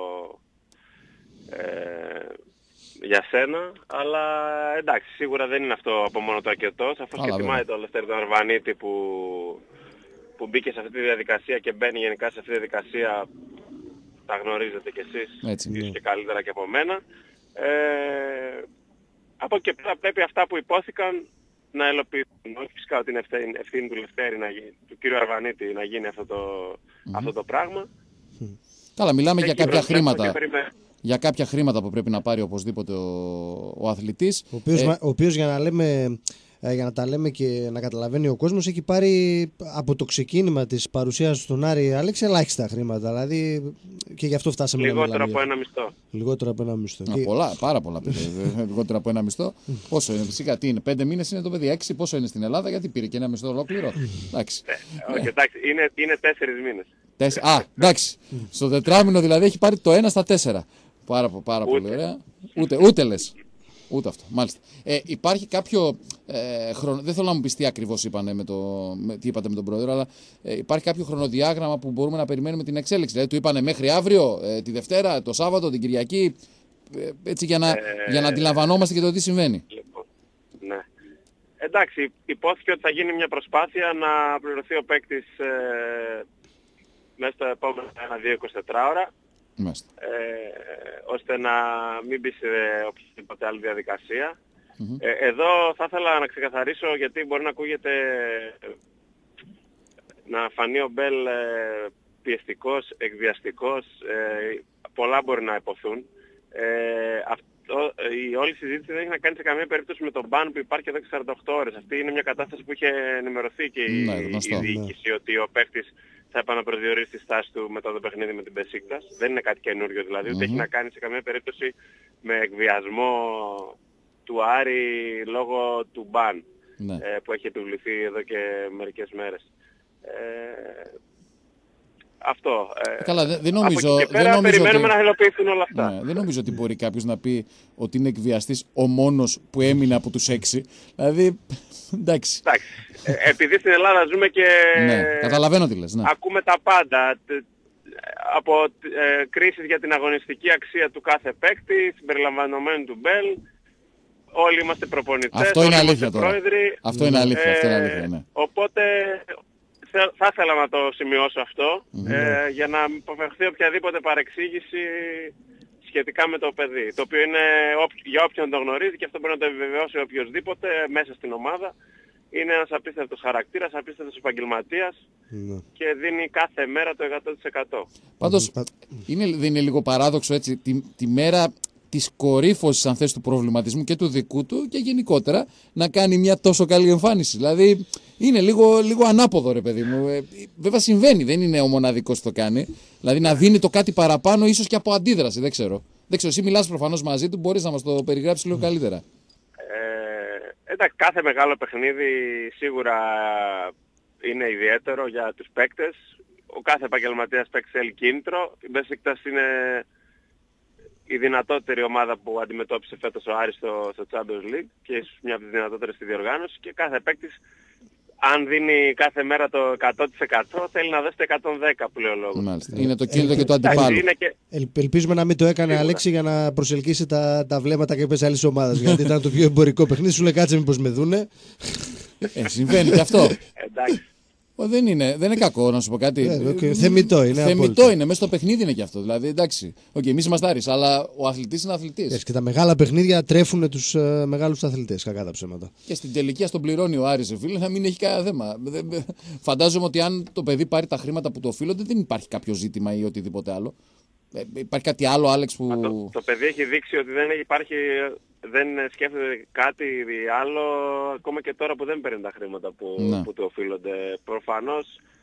για σένα, αλλά εντάξει, σίγουρα δεν είναι αυτό από μόνο το αρκετό, αφού και τιμάει το Λευτέρη τον Αρβανίτη που μπήκε σε αυτή τη διαδικασία και μπαίνει γενικά σε αυτή τη διαδικασία. Τα γνωρίζετε κι εσείς, ίσως και καλύτερα και από μένα. Από εκεί πέρα πρέπει αυτά που υπόθηκαν να ελοπίσουν. Όχι φυσικά ότι είναι ευθύνη του Λευτέρη, του κύριου Αρβανίτη, να γίνει αυτό το πράγμα. Καλά, μιλάμε για κάποια χρήματα. Για κάποια χρήματα που πρέπει να πάρει οπωσδήποτε ο αθλητής. Ο οποίος για να τα λέμε και να καταλαβαίνει ο κόσμος, έχει πάρει από το ξεκίνημα της παρουσίας στον Άρη, Άλεξη, ελάχιστα χρήματα. Δηλαδή και γι' αυτό φτάσαμε λιγότερο από ένα μισθό. Λιγότερο από ένα μισθό. Πάρα πολλά παιδιά. Λιγότερο από ένα μισθό. Πόσο είναι, φυσικά τι είναι, 5 μήνες είναι το παιδί, 6 πόσο είναι στην Ελλάδα, γιατί πήρε και ένα μισθό ολόκληρο. Εντάξει. Όχι, εντάξει, είναι 4 μήνες. Εντάξει. Στο τετράμινο δηλαδή έχει πάρει το 1 στα 4. Πάρα πολύ ωραία. Ούτε λες. Ούτε αυτό, μάλιστα. Υπάρχει κάποιο χρόνο. Δεν θέλω να μου πεις τι ακριβώς είπατε με τον πρόεδρο, αλλά υπάρχει κάποιο χρονοδιάγραμμα που μπορούμε να περιμένουμε την εξέλιξη. Δηλαδή, του είπανε μέχρι αύριο, τη Δευτέρα, το Σάββατο, την Κυριακή. Έτσι, για να αντιλαμβανόμαστε και το τι συμβαίνει. Λοιπόν, ναι. Εντάξει, υπόθηκε ότι θα γίνει μια προσπάθεια να πληρωθεί ο παίκτης μέσα στα επόμενα 1-2-24 ώρα. Ώστε να μην μπει σε οποιαδήποτε άλλη διαδικασία. Εδώ θα ήθελα να ξεκαθαρίσω, γιατί μπορεί να ακούγεται να φανεί ο Μπέλ πιεστικός, εκβιαστικός, πολλά μπορεί να υποθούν. Η όλη συζήτηση δεν έχει να κάνει σε καμία περίπτωση με τον μπαν που υπάρχει εδώ και 48 ώρες. Αυτή είναι μια κατάσταση που είχε ενημερωθεί και η διοίκηση, ότι ο παίκτης θα επαναπροσδιορίσει τη στάση του μετά το παιχνίδι με την Μπεσίκτας. Δεν είναι κάτι καινούριο δηλαδή, ούτε έχει να κάνει σε καμία περίπτωση με εκβιασμό του Άρη λόγω του μπαν που έχει επιβληθεί εδώ και μερικές μέρες. Αυτό. Καλά, δεν νομίζω. Περιμένουμε να υλοποιηθούν όλα αυτά. Ναι, δεν νομίζω ότι μπορεί κάποιος να πει ότι είναι εκβιαστής ο μόνος που έμεινε από τους 6. Δηλαδή, εντάξει. Επειδή στην Ελλάδα ζούμε και καταλαβαίνω τι λες, ακούμε τα πάντα. Από κρίσεις για την αγωνιστική αξία του κάθε παίκτη, συμπεριλαμβανομένου του Μπέλ. Όλοι είμαστε προπονητές, αυτό είναι αλήθεια τώρα. Πρόεδροι. Αυτό είναι αλήθεια, ναι. Οπότε θα ήθελα να το σημειώσω αυτό, για να αποφευχθεί οποιαδήποτε παρεξήγηση σχετικά με το παιδί. Το οποίο είναι για όποιον το γνωρίζει και αυτό μπορεί να το επιβεβαιώσει οποιοδήποτε μέσα στην ομάδα. Είναι ένας απίστευτος χαρακτήρας, απίστευτος επαγγελματίας και δίνει κάθε μέρα το 100%. Πάντως, δεν είναι λίγο παράδοξο έτσι, τη μέρα της κορύφωσης αν θες του προβληματισμού και του δικού του και γενικότερα να κάνει μια τόσο καλή εμφάνιση. Δηλαδή είναι λίγο ανάποδο ρε παιδί μου. Βέβαια συμβαίνει, δεν είναι ο μοναδικός που το κάνει. Δηλαδή να δίνει το κάτι παραπάνω ίσως και από αντίδραση, δεν ξέρω. Εσύ μιλάς προφανώς μαζί του, μπορείς να μας το περιγράψεις λίγο καλύτερα. Εντάξει, κάθε μεγάλο παιχνίδι σίγουρα είναι ιδιαίτερο για τους παίκτες. Ο κάθε επαγγελματίας παίκτης θέλει κίνητρο. Η Μπεσίκτας είναι η δυνατότερη ομάδα που αντιμετώπισε φέτος ο Άρης στο Champions League και ίσως μια από τις δυνατότερες στη διοργάνωση και κάθε παίκτης αν δίνει κάθε μέρα το 100% θέλει να δώσει το 110 που λέει ο λόγος. Μάλιστα. Είναι το κίνητρο και το αντιπάλου. Ελπίζουμε να μην το έκανε Αλέξη για να προσελκύσει τα βλέμματα κάποιες άλλες ομάδες. Γιατί ήταν το πιο εμπορικό παιχνίδι. Σου λέει κάτσε μήπως με δούνε. Συμβαίνει και αυτό. Εντάξει. Δεν είναι κακό να σου πω κάτι. Θεμιτό είναι. Θεμιτό είναι, μέσα στο παιχνίδι είναι και αυτό. Δηλαδή εντάξει, εμείς είμαστε Άρης, αλλά ο αθλητής είναι αθλητής. Και τα μεγάλα παιχνίδια τρέφουν τους μεγάλους αθλητές, κακά τα ψέματα. Και στην τελική ας τον πληρώνει ο Άρης, φίλε, να μην έχει κανένα θέμα. Φαντάζομαι ότι αν το παιδί πάρει τα χρήματα που το οφείλονται, δεν υπάρχει κάποιο ζήτημα ή οτιδήποτε άλλο. Υπάρχει κάτι άλλο, Άλεξ, που. Το παιδί έχει δείξει ότι δεν σκέφτεται κάτι άλλο ακόμα και τώρα που δεν παίρνει τα χρήματα που του οφείλονται. Προφανώς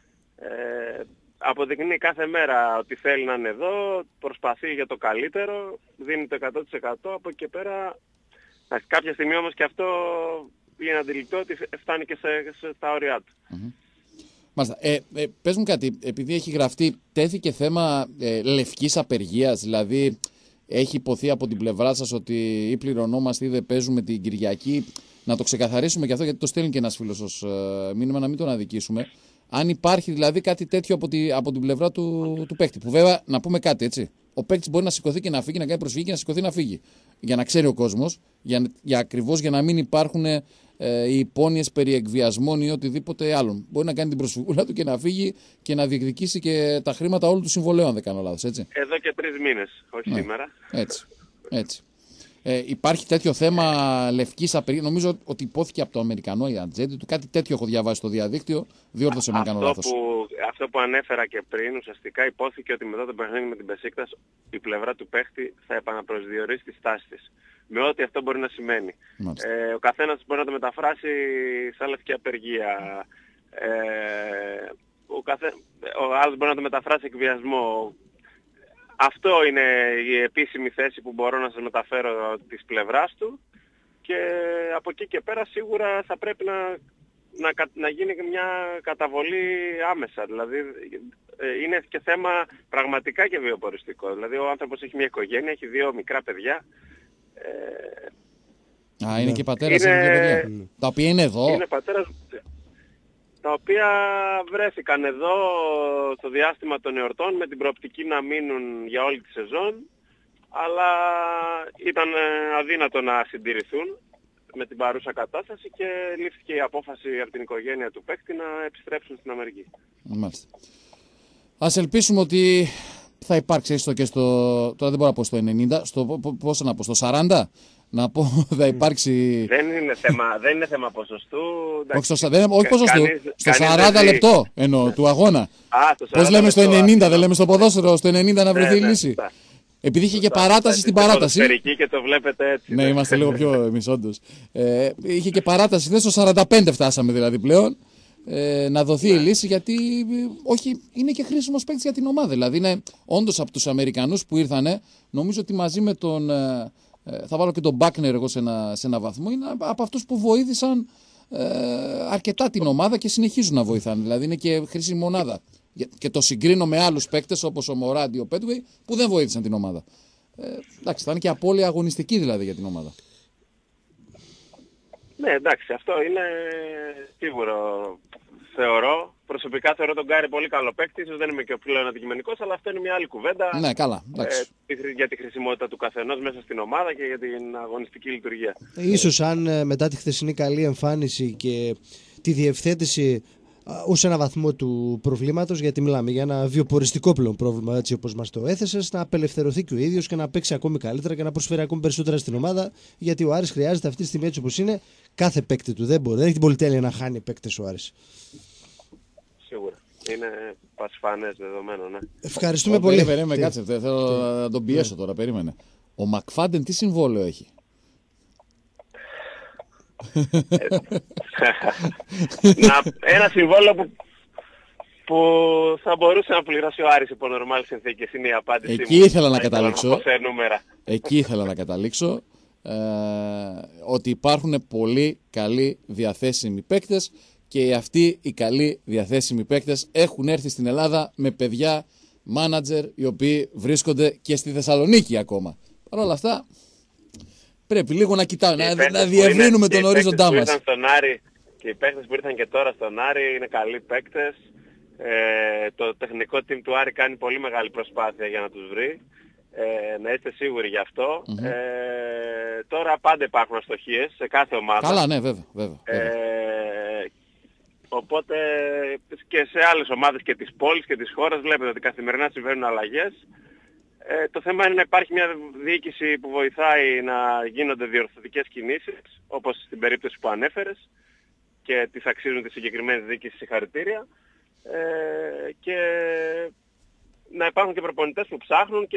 αποδεικνύει κάθε μέρα ότι θέλει να είναι εδώ, προσπαθεί για το καλύτερο, δίνει το 100%. Από εκεί και πέρα κάποια στιγμή όμως και αυτό είναι αντιληπτό ότι φτάνει και στα όρια του. Μάλιστα. Πες μου κάτι, επειδή έχει γραφτεί, τέθηκε θέμα λευκής απεργίας, δηλαδή έχει υποθεί από την πλευρά σας ότι ή πληρωνόμαστε ή δεν παίζουμε την Κυριακή. Να το ξεκαθαρίσουμε και αυτό, γιατί το στέλνει και ένας φίλος ως μήνυμα, να μην τον αδικήσουμε. Αν υπάρχει δηλαδή κάτι τέτοιο από την πλευρά του παίκτη. Που βέβαια, να πούμε κάτι έτσι. Ο παίκτης μπορεί να σηκωθεί και να φύγει, να κάνει προσφυγή και να σηκωθεί να φύγει. Για να ξέρει ο κόσμος, ακριβώς για να μην υπάρχουν οι υπόνοιες περί εκβιασμών ή οτιδήποτε άλλον. Μπορεί να κάνει την προσφυγούλα του και να φύγει και να διεκδικήσει και τα χρήματα όλου του συμβολέου, αν δεν κάνω λάθος, έτσι. Εδώ και 3 μήνες, όχι σήμερα. Έτσι. Υπάρχει τέτοιο θέμα λευκής απεργίας. Νομίζω ότι υπόθηκε από το Αμερικανό η ατζέντη του. Κάτι τέτοιο έχω διαβάσει στο διαδίκτυο. Διόρθωσε με αν κάνω λάθος. Αυτό που ανέφερα και πριν, ουσιαστικά υπόθηκε ότι μετά το παιχνίδι με την Μπεσίκτας η πλευρά του παίχτη θα επαναπροσδιορίσει τη στάση της. Με ό,τι αυτό μπορεί να σημαίνει. Ο καθένας μπορεί να το μεταφράσει σαν λευκή απεργία. Ο άλλος μπορεί να το μεταφράσει εκβιασμό. Αυτό είναι η επίσημη θέση που μπορώ να σας μεταφέρω της πλευράς του και από εκεί και πέρα σίγουρα θα πρέπει να γίνει μια καταβολή άμεσα. Δηλαδή είναι και θέμα πραγματικά και βιοποριστικό. Δηλαδή ο άνθρωπος έχει μια οικογένεια, έχει 2 μικρά παιδιά. Είναι και πατέρας, είναι 2 παιδιά. Τα οποία είναι εδώ. Είναι πατέρας, τα οποία βρέθηκαν εδώ στο διάστημα των εορτών με την προοπτική να μείνουν για όλη τη σεζόν, αλλά ήταν αδύνατο να συντηρηθούν με την παρούσα κατάσταση και λήφθηκε η απόφαση από την οικογένεια του παίκτη να επιστρέψουν στην Αμερική. Μάλιστα. Ας ελπίσουμε ότι θα υπάρξει έστω και τώρα δεν μπορώ να πω στο 90, πόσο να πω, στο 40. Να πω, θα υπάρξει. Δεν είναι θέμα ποσοστού. Όχι ποσοστού. Στο 40 λεπτό εννοώ του αγώνα. Πώς λέμε στο 90, δεν λέμε στο ποδόσφαιρο, στο 90 να βρεθεί η λύση. Επειδή είχε και παράταση στην παράταση. Και το βλέπετε έτσι. Ναι, είμαστε λίγο πιο εμείς όντως. Είχε και παράταση, στο 45 φτάσαμε δηλαδή πλέον. Να δοθεί η λύση, γιατί όχι, είναι και χρήσιμος παίκτης για την ομάδα. Δηλαδή είναι όντως από τους Αμερικανούς που ήρθανε, νομίζω ότι μαζί με τον. Θα βάλω και τον Μπάκνερ εγώ σε ένα βαθμό. Είναι από αυτούς που βοήθησαν αρκετά την ομάδα και συνεχίζουν να βοηθάνε. Δηλαδή είναι και χρήσιμη μονάδα. Και το συγκρίνω με άλλους παίκτες όπως ο Μοράντι, ο Πέτουεϊ, που δεν βοήθησαν την ομάδα. Εντάξει, θα είναι και απώλεια αγωνιστική δηλαδή για την ομάδα. Ναι, εντάξει, αυτό είναι σίγουρο. Προσωπικά θεωρώ τον Γκάρι πολύ καλό παίκτη. Ίσως δεν είμαι και ο πλέον αντικειμενικός, αλλά αυτό είναι μια άλλη κουβέντα. Ναι, καλά. Για τη χρησιμότητα του καθενός μέσα στην ομάδα και για την αγωνιστική λειτουργία. Ίσως αν μετά τη χθεσινή καλή εμφάνιση και τη διευθέτηση ως ένα βαθμό του προβλήματος, γιατί μιλάμε για ένα βιοποριστικό πλέον πρόβλημα, έτσι όπως μας το έθεσες, να απελευθερωθεί και ο ίδιος και να παίξει ακόμη καλύτερα και να προσφέρει ακόμη περισσότερα στην ομάδα, γιατί ο Άρης χρειάζεται αυτή τη στιγμή, έτσι όπως είναι, κάθε παίκτη του. Δεν έχει την πολυτέλεια να χάνει παίκτες ο Άρης. Σίγουρα. Είναι πασφανές δεδομένο, ναι. Ευχαριστούμε πολύ. Περίμενε, κάτσε, θέλω να τον πιέσω τώρα, περίμενε. Ο Μακφάντεν τι συμβόλαιο έχει? Ένα συμβόλαιο που θα μπορούσε να πληρώσει ο Άρης υπό νορμάλ συνθήκες, είναι η απάντηση. Εκεί ήθελα να καταλήξω. Εκεί ήθελα να καταλήξω. Ότι υπάρχουν πολύ καλοί διαθέσιμοι παίκτες και αυτοί οι καλοί διαθέσιμοι παίκτες έχουν έρθει στην Ελλάδα με παιδιά, μάνατζερ, οι οποίοι βρίσκονται και στη Θεσσαλονίκη ακόμα. Παρ' όλα αυτά πρέπει λίγο να κοιτάμε, να διευρύνουμε τον ορίζοντά μας. Και οι παίκτες που ήρθαν και τώρα στον Άρη είναι καλοί παίκτες. Το τεχνικό team του Άρη κάνει πολύ μεγάλη προσπάθεια για να τους βρει. Να είστε σίγουροι γι' αυτό. Τώρα πάντα υπάρχουν αστοχίες σε κάθε ομάδα. Καλά, ναι, βέβαια. Οπότε και σε άλλες ομάδες και της πόλης και της χώρας βλέπετε ότι καθημερινά συμβαίνουν αλλαγές. Το θέμα είναι να υπάρχει μια διοίκηση που βοηθάει να γίνονται διορθωτικές κινήσεις, όπως στην περίπτωση που ανέφερες, και τις αξίζουν τη συγκεκριμένη διοίκηση συγχαρητήρια, και να υπάρχουν και προπονητές που ψάχνουν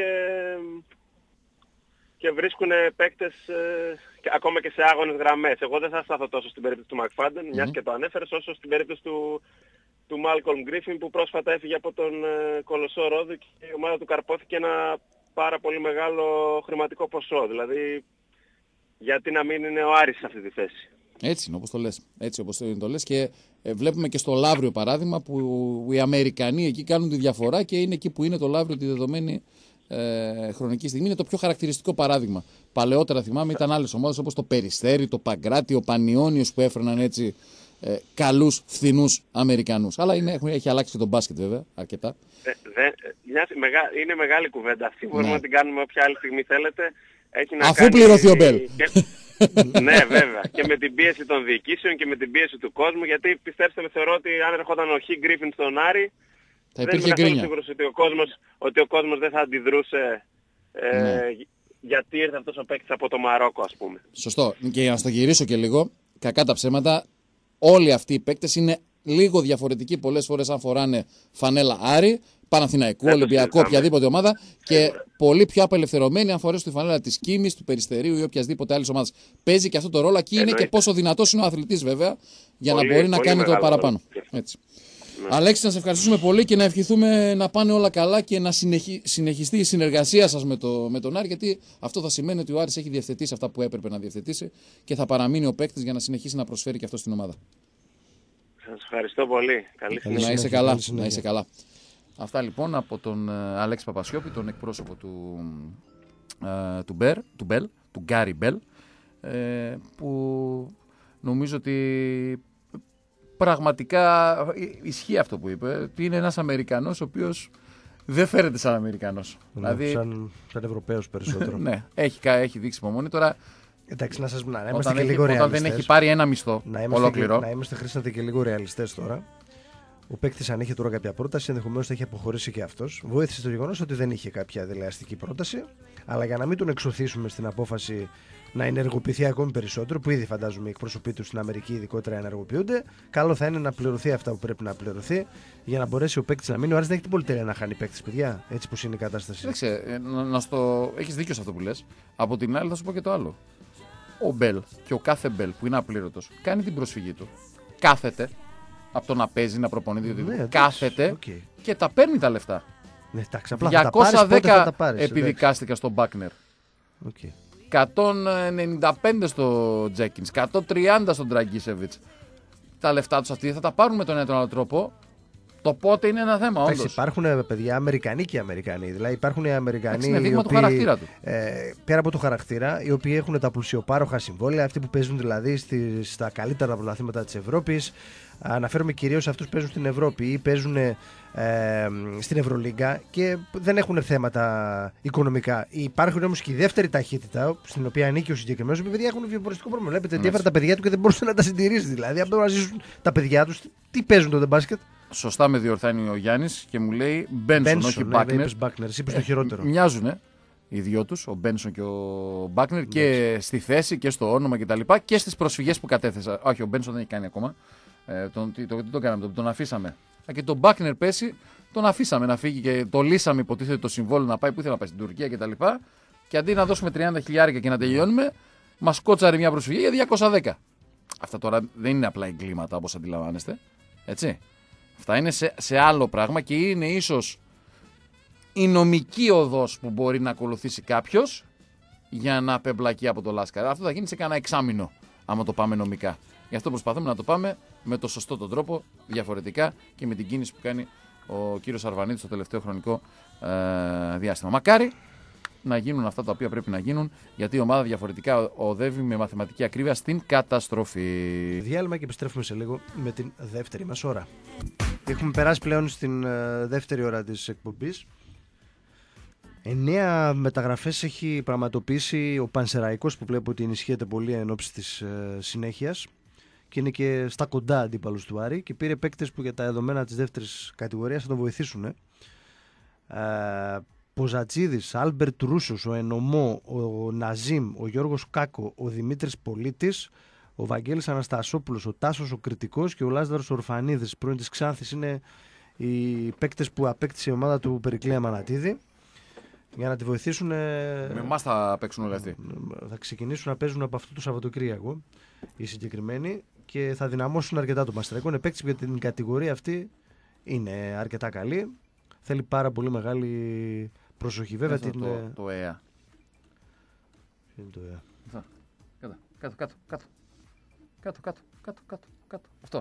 και βρίσκουν παίκτες ακόμα και σε άγονες γραμμές. Εγώ δεν θα σταθώ τόσο στην περίπτωση του Μακφάντεν, μιας και το ανέφερες, όσο στην περίπτωση του Μάλκολμ Γκρίφιν, που πρόσφατα έφυγε από τον Κολοσσό Ρόδου και η ομάδα του καρπόθηκε ένα πάρα πολύ μεγάλο χρηματικό ποσό. Δηλαδή, γιατί να μην είναι ο Άρης σε αυτή τη θέση. Έτσι είναι όπως το λες. Έτσι όπως το λες, και βλέπουμε και στο Λαύριο παράδειγμα που οι Αμερικανοί εκεί κάνουν τη διαφορά και είναι εκεί που είναι το Λαύριο τη δεδομένη χρονική στιγμή. Είναι το πιο χαρακτηριστικό παράδειγμα. Παλαιότερα θυμάμαι ήταν άλλες ομάδες όπως το Περιστέρι, το Παγκράτη, ο Πανιώνιος που έφερναν έτσι καλούς, φθηνούς Αμερικανούς. Αλλά έχει αλλάξει και το μπάσκετ βέβαια αρκετά. Είναι μεγάλη κουβέντα αυτή. Μπορούμε να την κάνουμε όποια άλλη στιγμή θέλετε. Αφού πληρωθεί ο Μπέλ. Ναι, βέβαια. Και με την πίεση των διοικήσεων και με την πίεση του κόσμου. Γιατί πιστέψτε με, θεωρώ ότι αν έρχονταν ο Χι Γκρίφιν στον Άρη, δεν είμαι καθόλου σίγουρος ότι ο κόσμος δεν θα αντιδρούσε γιατί ήρθε αυτός ο παίκτης από το Μαρόκο, ας πούμε. Σωστό. Και για να στο γυρίσω και λίγο, κακά τα ψέματα, όλοι αυτοί οι παίκτες είναι λίγο διαφορετικοί πολλές φορές αν φοράνε φανέλα Άρη, Παναθηναϊκού, Ολυμπιακό, οποιαδήποτε ομάδα, και πολύ πιο απελευθερωμένοι αν φορέσουν τη φανέλα της Κίμης, του Περιστερίου ή οποιασδήποτε άλλης ομάδας. Παίζει και αυτό το ρόλο και είναι και πόσο δυνατός είναι ο αθλητής βέβαια για να μπορεί να κάνει το παραπάνω. Έτσι. Αλέξη, να σε ευχαριστήσουμε πολύ και να ευχηθούμε να πάνε όλα καλά και να συνεχιστεί η συνεργασία σας με τον Άρη, γιατί αυτό θα σημαίνει ότι ο Άρης έχει διευθετήσει αυτά που έπρεπε να διευθετήσει και θα παραμείνει ο παίκτης για να συνεχίσει να προσφέρει και αυτό στην ομάδα. Σας ευχαριστώ πολύ. Καλή συνέχεια. Να είσαι καλά. Να είσαι καλά. Αυτά λοιπόν από τον Αλέξη Παπασιώπη, τον εκπρόσωπο του Γκάρι Μπέλ, που νομίζω ότι πραγματικά ισχύει αυτό που είπε, ότι είναι ένας Αμερικανός ο οποίος δεν φέρεται σαν Αμερικανός. Δηλαδή, σαν Ευρωπαίος περισσότερο. Ναι, έχει δείξει υπομονή τώρα. Εντάξει, να σας πω, να είμαστε και λίγο ρεαλιστές. Όταν δεν έχει πάρει ένα μισθό ολόκληρο. Να είμαστε, Χρήστατε, και λίγο ρεαλιστές τώρα. Ο παίκτης, αν είχε τώρα κάποια πρόταση, ενδεχομένως θα είχε αποχωρήσει και αυτός. Βοήθησε το γεγονός ότι δεν είχε κάποια δελεαστική πρόταση. Αλλά για να μην τον εξωθήσουμε στην απόφαση να ενεργοποιηθεί ακόμη περισσότερο, που ήδη φαντάζομαι οι εκπρόσωποι του στην Αμερική ειδικότερα ενεργοποιούνται, καλό θα είναι να πληρωθεί αυτά που πρέπει να πληρωθεί για να μπορέσει ο παίκτης να μείνει. Ο Άρης δεν έχει την πολυτέλεια να χάνει παίκτης, παιδιά, έτσι πως είναι η κατάσταση. Έχεις δίκιο σε αυτό που λες. Από την άλλη, θα σου πω και το άλλο. Ο Μπέλ και ο κάθε Μπέλ που είναι απλήρωτος κάνει την προσφυγή του. Κάθεται από το να παίζει, να προπονείται, κάθεται και τα παίρνει τα λεφτά. Ναι, εντάξει, απλά 210 επιδικάστηκα στον Μπάκνερ. 195 στο Τζέκινς, 130 στον Τραγκίσεβιτς. Τα λεφτά τους αυτοί θα τα πάρουν με τον ένα τον άλλο τρόπο Το πότε είναι ένα θέμα, όντως. Υπάρχουν παιδιά Αμερικανοί και Αμερικανοί. Δηλαδή υπάρχουν οι Αμερικανοί. Είναι δείγμα του χαρακτήρα του. Πέρα από το χαρακτήρα, οι οποίοι έχουν τα πλουσιοπάροχα συμβόλαια, αυτοί που παίζουν δηλαδή στα καλύτερα πρωταθλήματα της Ευρώπης. Αναφέρομαι κυρίως αυτούς που παίζουν στην Ευρώπη ή παίζουν στην Ευρωλίγκα και δεν έχουν θέματα οικονομικά. Υπάρχουν όμως και η δεύτερη ταχύτητα, στην οποία ανήκει ο συγκεκριμένος, οι παιδιά έχουν βιοποριστικό πρόβλημα. Βλέπετε ότι έφερε τα παιδιά του και δεν μπορούσε να τα συντηρήσει. Δηλαδή, από το να ζήσουν τα παιδιά του, τι παίζουν τότε μπάσκετ. Σωστά με διορθάνει ο Γιάννης και μου λέει Μπένσον, όχι Μπάκνερ. Είπες το χειρότερο. Μοιάζουν οι δυο τους, ο Μπένσον και ο Μπάκνερ, και στη θέση και στο όνομα κτλ. Και στις προσφυγές που κατέθεσα. Όχι, ο Μπένσον δεν έχει κάνει ακόμα. Τι το κάναμε, τον αφήσαμε. Και τον Μπάκνερ πέσει, τον αφήσαμε να φύγει και το λύσαμε, υποτίθεται, το συμβόλαιο να πάει που ήθελε να πάει στην Τουρκία κτλ. Και αντί να δώσουμε 30.000 και να τελειώνουμε, μας κότσαρε μια προσφυγή για 210. Αυτά τώρα δεν είναι απλά εγκλήματα όπως αντιλαμβάνεστε. Έτσι. Αυτά είναι σε άλλο πράγμα και είναι ίσως η νομική οδός που μπορεί να ακολουθήσει κάποιος για να απεμπλακεί από το Λάσκαρα. Αυτό θα γίνει σε κανένα εξάμηνο, άμα το πάμε νομικά. Γι' αυτό προσπαθούμε να το πάμε με το σωστό τον τρόπο, διαφορετικά και με την κίνηση που κάνει ο κύριος Αρβανίτης στο τελευταίο χρονικό διάστημα. Μακάρι να γίνουν αυτά τα οποία πρέπει να γίνουν, γιατί η ομάδα διαφορετικά οδεύει με μαθηματική ακρίβεια στην καταστροφή. Διάλειμμα και επιστρέφουμε σε λίγο με την δεύτερη μας ώρα. Έχουμε περάσει πλέον στην δεύτερη ώρα της εκπομπής. 9 μεταγραφές έχει πραγματοποιήσει ο Πανσεραϊκός, που βλέπω ότι ενισχύεται πολύ εν ώψη της συνέχειας και είναι και στα κοντά αντίπαλους του Άρη, και πήρε παίκτες που για τα δεδομένα της δεύτερης κατηγορίας θα τον βοηθήσουν. Ποζατζίδης, Άλμπερτ Ρούσος, ο Ενομό, ο Ναζίμ, ο Γιώργος Κάκο, ο Δημήτρης Πολίτης, ο Βαγγέλης Αναστασόπουλος, ο Τάσος ο Κριτικός και ο Λάζαρος Ορφανίδης, πρώην της Ξάνθης, είναι οι παίκτες που απέκτησε η ομάδα του Περικλή Αμανατίδη για να τη βοηθήσουν. Με εμάς θα παίξουν όλοι αυτοί. Θα ξεκινήσουν να παίζουν από αυτό το Σαββατοκύριακο οι συγκεκριμένοι και θα δυναμώσουν αρκετά το Πανσεραϊκό. Είναι παίκτες που για την κατηγορία αυτή είναι αρκετά καλή. Θέλει πάρα πολύ μεγάλη προσοχή. Βέβαια το ΕΑ. Ποιο είναι το ΕΑ? Κάτω. Αυτό.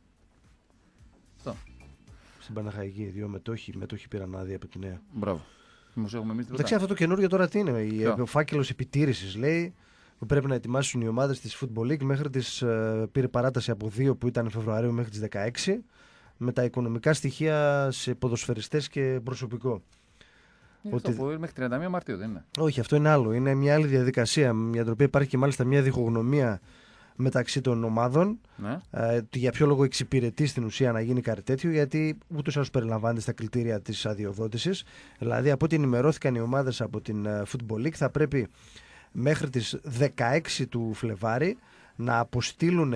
Στην Παναχαϊκή, 2 μετόχοι πήραν άδεια από την ΕΑ. Μπράβο. Εντάξει, αυτό το καινούργιο τώρα τι είναι? Ο φάκελος επιτήρησης, λέει, που πρέπει να ετοιμάσουν οι ομάδες της Football League. Μέχρι τις πήρε παράταση από 2 που ήταν Φεβρουαρίου μέχρι τις 16, με τα οικονομικά στοιχεία σε ποδοσφαιριστές και προσωπικό. Αυτό που είναι μέχρι 31 Μαρτίου, δεν είναι? Όχι, αυτό είναι άλλο. Είναι μια άλλη διαδικασία, για την οποία υπάρχει και μάλιστα μια διχογνωμία μεταξύ των ομάδων. Ναι. Για ποιο λόγο εξυπηρετεί στην ουσία να γίνει κάτι τέτοιο, γιατί ούτως ή άλλως περιλαμβάνεται στα κριτήρια της αδειοδότησης. Δηλαδή, από ό,τι ενημερώθηκαν οι ομάδες από την Football League, θα πρέπει μέχρι τις 16 του Φλεβάρι να αποστείλουν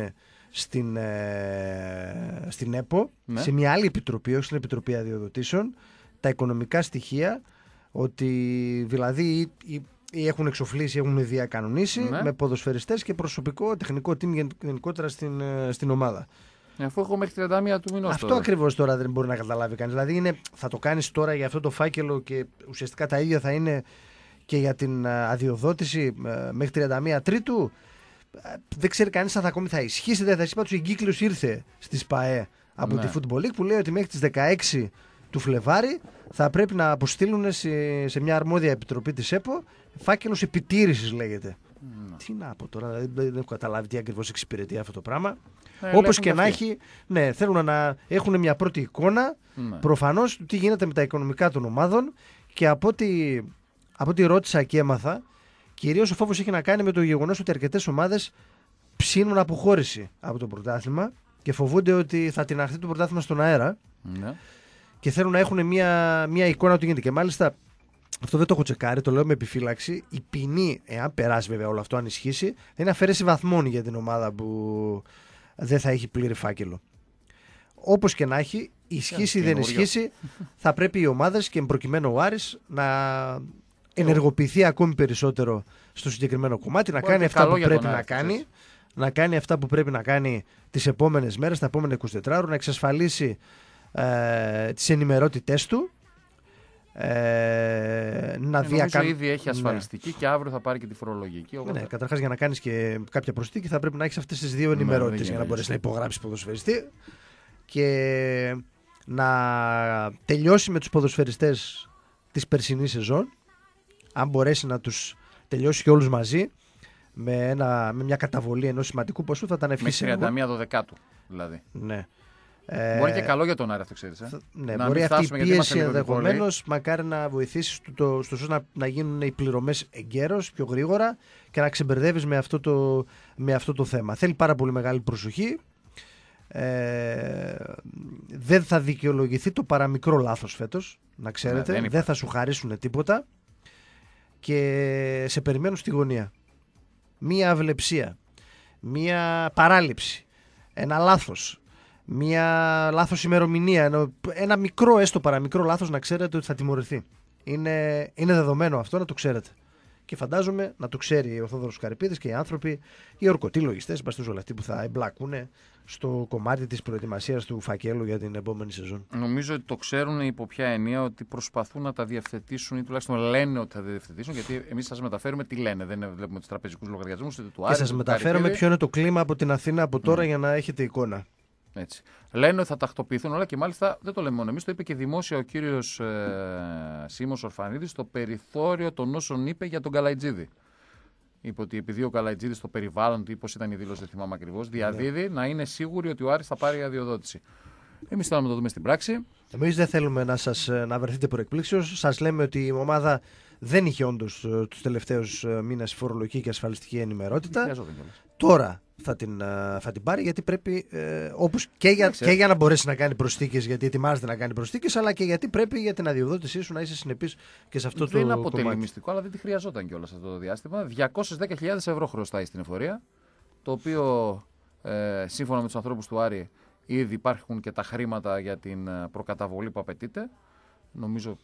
στην ΕΠΟ, ναι, σε μια άλλη επιτροπή, όχι στην Επιτροπή Αδειοδοτήσεων, τα οικονομικά στοιχεία, ότι δηλαδή ή έχουν εξοφλήσει ή έχουν διακανονίσει, ναι, με ποδοσφαιριστές και προσωπικό, τεχνικό team γενικότερα στην ομάδα. Αφού έχω μέχρι 31 του μηνός. Αυτό ακριβώς τώρα δεν μπορεί να καταλάβει κανείς. Δηλαδή θα το κάνεις τώρα για αυτό το φάκελο και ουσιαστικά τα ίδια θα είναι και για την αδειοδότηση μέχρι 31 Τρίτου. Δεν ξέρει κανείς αν ακόμη θα ισχύσει, δεν θα ισχύσει. Πάντως η εγκύκλιος ήρθε στη ΣΠΑΕ από, ναι, τη Football League, που λέει ότι μέχρι τις 16 του Φλεβάρι θα πρέπει να αποστείλουν σε μια αρμόδια επιτροπή της ΕΠΟ φάκελος επιτήρησης, λέγεται. Τι να πω τώρα, δεν έχω καταλάβει τι ακριβώς εξυπηρετεί αυτό το πράγμα. Όπως και να έχει, ναι, θέλουν να έχουν μια πρώτη εικόνα, ναι, προφανώς του τι γίνεται με τα οικονομικά των ομάδων, και από ό,τι ρώτησα και έμαθα, κυρίως ο φόβος έχει να κάνει με το γεγονός ότι αρκετές ομάδες ψήνουν αποχώρηση από το πρωτάθλημα και φοβούνται ότι θα τιναχθεί το πρωτάθλημα στον αέρα, ναι, και θέλουν να έχουν μια εικόνα του γίνεται. Και μάλιστα, αυτό δεν το έχω τσεκάρει, το λέω με επιφύλαξη, η ποινή, εάν περάσει βέβαια όλο αυτό, αν ισχύσει, θα είναι αφαίρεση βαθμών για την ομάδα που δεν θα έχει πλήρη φάκελο. Όπως και να έχει, ισχύσει ή δεν ισχύσει, θα πρέπει οι ομάδες, και προκειμένου ο Άρης, να ενεργοποιηθεί ακόμη περισσότερο στο συγκεκριμένο κομμάτι, να κάνει αυτά που πρέπει να κάνει, να κάνει αυτά που πρέπει να κάνει τις επόμενες μέρες, τα επόμενα 24 ώρες, να εξασφαλίσει τις ενημερότητές του. Νομίζω ήδη έχει ασφαλιστική, ναι, και αύριο θα πάρει και τη φορολογική. Ναι, καταρχάς, για να κάνεις και κάποια προσθήκη θα πρέπει να έχεις αυτές τις δύο ενημερότητες, για να μπορέσεις να υπογράψεις ποδοσφαιριστή. Και να τελειώσει με τους ποδοσφαιριστές της περσινής σεζόν, αν μπορέσει να τους τελειώσει και όλους μαζί με μια καταβολή ενός σημαντικού ποσού, θα ήταν ευχή. Με 31 12 δηλαδή. Ναι. Μπορεί και καλό για τον Άρη αυτό, ξέρεις. Ναι, μπορεί αυτή η πίεση ενδεχομένως μακάρι να βοηθήσει να γίνουν οι πληρωμές εγκαίρως, πιο γρήγορα και να ξεμπερδεύεις με αυτό το θέμα. Θέλει πάρα πολύ μεγάλη προσοχή. Δεν θα δικαιολογηθεί το παραμικρό λάθος φέτος, να ξέρετε. Δεν θα σου χαρίσουν τίποτα και σε περιμένουν στη γωνία. Μία αυλεψία, μία παράληψη, ένα λάθος, μία λάθος ημερομηνία, ένα μικρό έστω παραμικρό λάθος, να ξέρετε ότι θα τιμωρηθεί. Είναι δεδομένο αυτό, να το ξέρετε. Και φαντάζομαι να το ξέρει ο Θόδωρος Καρυπίδης και οι άνθρωποι, οι ορκωτοί λογιστές, όλοι αυτοί που θα εμπλακούν στο κομμάτι της προετοιμασίας του φακέλου για την επόμενη σεζόν. Νομίζω ότι το ξέρουν υπό ποια έννοια, ότι προσπαθούν να τα διευθετήσουν ή τουλάχιστον λένε ότι θα τα διευθετήσουν, γιατί εμείς σας μεταφέρουμε τι λένε. Δεν βλέπουμε τους τραπεζικούς λογαριασμούς του Άρη. Και σας μεταφέρουμε ποιο είναι το κλίμα από την Αθήνα από τώρα για να έχετε εικόνα. Έτσι. Λένε ότι θα τακτοποιηθούν όλα και μάλιστα δεν το λέμε μόνο εμείς, το είπε και δημόσια ο κύριος Σίμος Ορφανίδης στο περιθώριο των όσων είπε για τον Καλαϊτζίδη. Είπε ότι επειδή ο Καλαϊτζίδης στο περιβάλλον του, πώς ήταν η δήλωση, δεν θυμάμαι ακριβώς, διαδίδει να είναι σίγουροι ότι ο Άρης θα πάρει αδειοδότηση. Εμείς θέλουμε να το δούμε στην πράξη. Εμείς δεν θέλουμε να βρεθείτε προεκπλήξεις. Σας λέμε ότι η ομάδα δεν είχε όντως τους τελευταίους μήνες φορολογική και ασφαλιστική ενημερότητα. Τώρα θα την πάρει, γιατί πρέπει όπως και για να μπορέσει να κάνει προσθήκες, γιατί ετοιμάζεται να κάνει προσθήκες, αλλά και γιατί πρέπει για την αδειοδότησή σου να είσαι συνεπής και σε αυτό το κομμάτι. Δεν αποτελεί μυστικό, αλλά δεν τη χρειαζόταν κιόλας αυτό το διάστημα. 210.000 ευρώ χρωστάει στην εφορία, το οποίο σύμφωνα με τους ανθρώπους του Άρη ήδη υπάρχουν και τα χρήματα για την προκαταβολή που απαιτείται. Νομίζω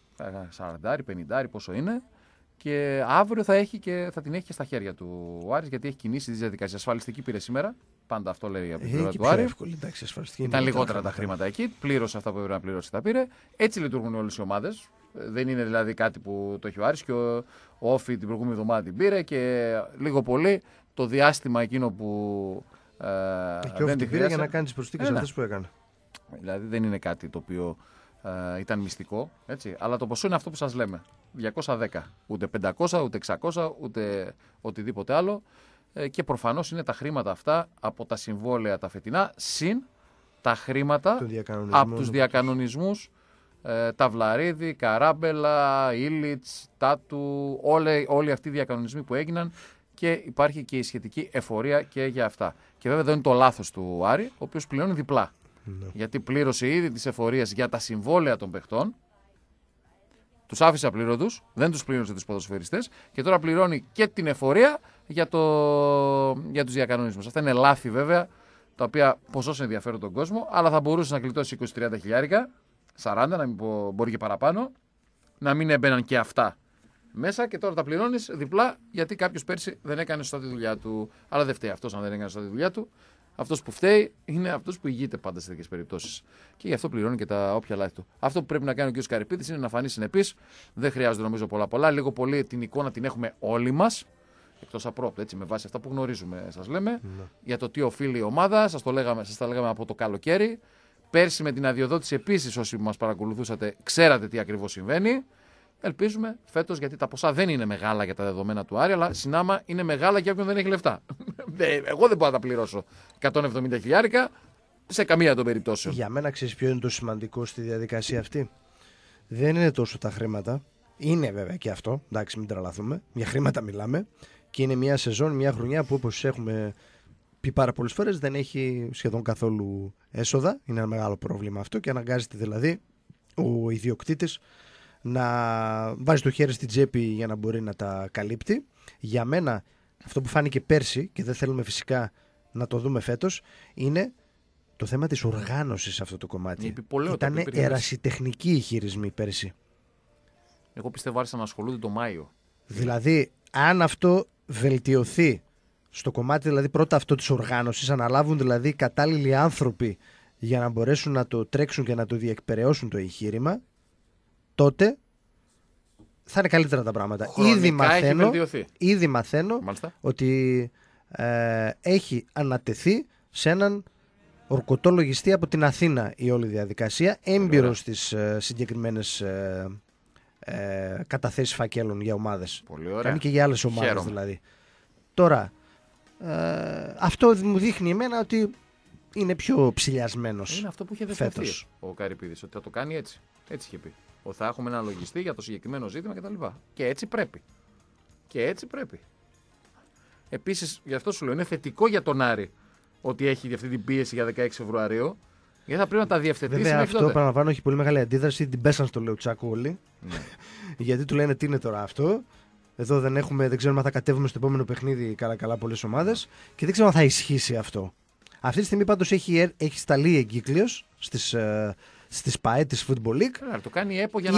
40-50 πόσο είναι. Και αύριο θα την έχει και στα χέρια του ο Άρης, γιατί έχει κινήσει τη διαδικασία. Ασφαλιστική πήρε σήμερα. Πάντα αυτό λέει από την πλευρά του Άρη. Ήταν λιγότερα τα χρήματα εκεί. Πλήρωσε αυτά που έπρεπε να πληρώσει, τα πήρε. Έτσι λειτουργούν όλες οι ομάδες. Δεν είναι δηλαδή κάτι που το έχει ο Άρης, και ο Όφη την προηγούμενη εβδομάδα την πήρε και λίγο πολύ το διάστημα εκείνο που. Και δεν την πήρε για να κάνει τις προσθήκες αυτές που έκανε. Δηλαδή δεν είναι κάτι το οποίο ήταν μυστικό, έτσι, αλλά το ποσό είναι αυτό που σας λέμε. 210, ούτε 500, ούτε 600, ούτε οτιδήποτε άλλο, και προφανώς είναι τα χρήματα αυτά από τα συμβόλαια τα φετινά, συν τα χρήματα από τους διακανονισμούς, Ταυλαρίδη, Καράμπελα, Ήλιτς, Τάτου, όλοι αυτοί οι διακανονισμοί που έγιναν, και υπάρχει και η σχετική εφορία και για αυτά. Και βέβαια δεν είναι το λάθος του Άρη, ο οποίος πληρώνει διπλά. Ναι. Γιατί πλήρωσε ήδη τις εφορίες για τα συμβόλαια των παιχτών, τους άφησε απλήρωτους, δεν τους πλήρωσε τους ποδοσφαιριστές, και τώρα πληρώνει και την εφορία για τους διακανονισμούς. Αυτά είναι λάθη βέβαια, τα οποία ποσός ενδιαφέρουν τον κόσμο, αλλά θα μπορούσε να κλειτώσει 20-30 χιλιάρικα, 40, να μην πω, μπορεί και παραπάνω, να μην έμπαιναν και αυτά μέσα, και τώρα τα πληρώνεις διπλά, γιατί κάποιος πέρσι δεν έκανε σωστά τη δουλειά του. Αλλά δεν φταίει αυτός αν δεν έκανε σωστά τη δουλειά του. Αυτός που φταίει είναι αυτός που ηγείται πάντα σε τέτοιες περιπτώσεις. Και γι' αυτό πληρώνει και τα όποια λάθη του. Αυτό που πρέπει να κάνει ο κ. Καρυπίδης είναι να φανεί συνεπής. Δεν χρειάζεται νομίζω πολλά. Λίγο πολύ την εικόνα την έχουμε όλοι μας. Εκτός απρόπτου, έτσι, με βάση αυτά που γνωρίζουμε, σας λέμε. Ναι. Για το τι οφείλει η ομάδα, σας τα λέγαμε από το καλοκαίρι. Πέρσι με την αδειοδότηση επίσης, όσοι μας παρακολουθούσατε, ξέρατε τι ακριβώς συμβαίνει. Ελπίζουμε φέτος, γιατί τα ποσά δεν είναι μεγάλα για τα δεδομένα του Άρη, αλλά συνάμα είναι μεγάλα για όποιον δεν έχει λεφτά. Εγώ δεν μπορώ να τα πληρώσω 170 χιλιάρικα σε καμία των περιπτώσεων. Για μένα, ξέρεις ποιο είναι το σημαντικό στη διαδικασία αυτή? Δεν είναι τόσο τα χρήματα. Είναι βέβαια και αυτό, εντάξει, μην τρελαθούμε. Για χρήματα μιλάμε. Και είναι μια σεζόν, μια χρονιά που, όπως έχουμε πει πάρα πολλές φορές, δεν έχει σχεδόν καθόλου έσοδα. Είναι ένα μεγάλο πρόβλημα αυτό, και αναγκάζεται δηλαδή ο ιδιοκτήτης να βάζει το χέρι στην τσέπη για να μπορεί να τα καλύπτει. Για μένα αυτό που φάνηκε πέρσι, και δεν θέλουμε φυσικά να το δούμε φέτος, είναι το θέμα της οργάνωσης σε αυτό το κομμάτι. Ήταν ερασιτεχνική η χειρισμοί πέρσι. Εγώ πιστεύω άρχισαν να ασχολούνται το Μάιο. Δηλαδή αν αυτό βελτιωθεί στο κομμάτι, δηλαδή πρώτα αυτό της οργάνωσης, αναλάβουν δηλαδή κατάλληλοι άνθρωποι για να μπορέσουν να το τρέξουν και να το διεκπεραιώσουν το εγχείρημα, τότε θα είναι καλύτερα τα πράγματα. Ήδη μαθαίνω ότι έχει ανατεθεί σε έναν ορκωτό λογιστή από την Αθήνα η όλη διαδικασία, έμπειρος στις συγκεκριμένες καταθέσεις φακέλων για ομάδες. Πολύ ωραία. Κάνει και για άλλες ομάδες δηλαδή. Τώρα, αυτό μου δείχνει εμένα ότι είναι πιο ψηλιασμένος. Είναι αυτό που είχε δεσμευτεί ο Καρυπίδης, ότι θα το κάνει έτσι. Έτσι είχε πει. Ότι θα έχουμε ένα λογιστή για το συγκεκριμένο ζήτημα κτλ. Και έτσι πρέπει. Και έτσι πρέπει. Επίσης, γι' αυτό σου λέω, είναι θετικό για τον Άρη ότι έχει αυτή την πίεση για 16 Φεβρουαρίου. Γιατί θα πρέπει να τα διευθετήσει. Βέβαια, αυτό παραλαμβάνω έχει πολύ μεγάλη αντίδραση. Την πέσαν στο Λεουτσάκο όλοι. Γιατί του λένε τι είναι τώρα αυτό. Εδώ δεν ξέρουμε αν θα κατέβουμε στο επόμενο παιχνίδι καλά πολλές ομάδες. Και δεν ξέρω αν θα ισχύσει αυτό. Αυτή τη στιγμή πάντως έχει σταλεί εγκύκλειος στις ΠΑΕ της Football League. Το κάνει η ΕΠΟ για να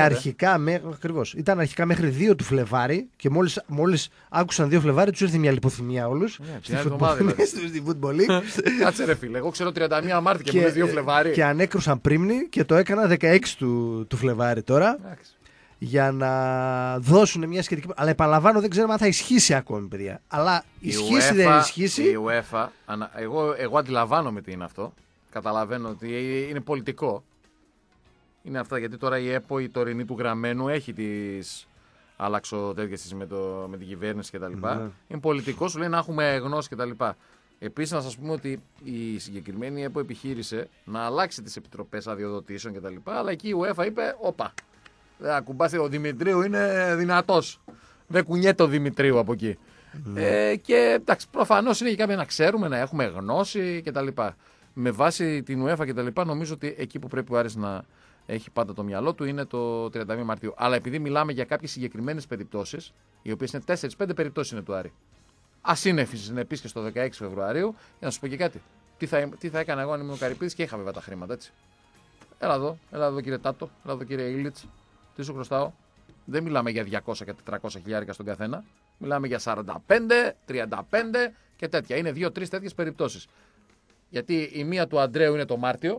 ήταν αρχικά μέχρι 2 του Φλεβάρι και μόλις άκουσαν 2 Φλεβάρι τους ήρθε μια λιποθυμία όλους στη Football League. Κάτσε ρε φίλε, εγώ ξέρω 31 Μάρτη και μόλις 2 Φλεβάρι. Και ανέκρουσαν πρίμνη και το έκανα 16 του Φλεβάρι τώρα. Για να δώσουν μια σχετική. Αλλά επαναλαμβάνω, δεν ξέρουμε αν θα ισχύσει ακόμη, παιδιά. Αλλά ισχύσει δεν ισχύσει. Η UEFA, εγώ αντιλαμβάνομαι τι είναι αυτό. Καταλαβαίνω ότι είναι πολιτικό. Είναι αυτά γιατί τώρα η ΕΠΟ, η τωρινή του γραμμένου, έχει τις αλλαξοτέτοιες με την κυβέρνηση κτλ. Είναι πολιτικό, σου λέει να έχουμε γνώση κτλ. Επίσης, να σας πούμε ότι η συγκεκριμένη ΕΠΟ επιχείρησε να αλλάξει τις επιτροπές αδειοδοτήσεων κτλ. Αλλά εκεί η UEFA είπε, όπα. Ο Δημητρίου είναι δυνατός. Δεν κουνιέται ο Δημητρίου από εκεί. Και εντάξει, προφανώς είναι και κάποια να ξέρουμε, να έχουμε γνώση κτλ. Με βάση την UEFA κτλ. Νομίζω ότι εκεί που πρέπει ο Άρης να έχει πάντα το μυαλό του είναι το 31 Μαρτίου. Αλλά επειδή μιλάμε για κάποιες συγκεκριμένες περιπτώσεις, οι οποίες είναι 4-5 περιπτώσεις είναι του Άρη. Ασύννεφης είναι επίσης και στο 16 Φεβρουαρίου. Για να σου πω και κάτι. Τι θα έκανα εγώ αν ήμουν ο Καρυπίδης και είχα βέβαια τα χρήματα, έτσι. Έλα εδώ κύριε Τάτο, έλα εδώ κύριε Ήλιτς. Τι σου χρωστάω. Δεν μιλάμε για 200 και 400 χιλιάρικα στον καθένα. Μιλάμε για 45, 35 και τέτοια. Είναι 2-3 τέτοιες περιπτώσεις. Γιατί η μία του Αντρέου είναι το Μάρτιο,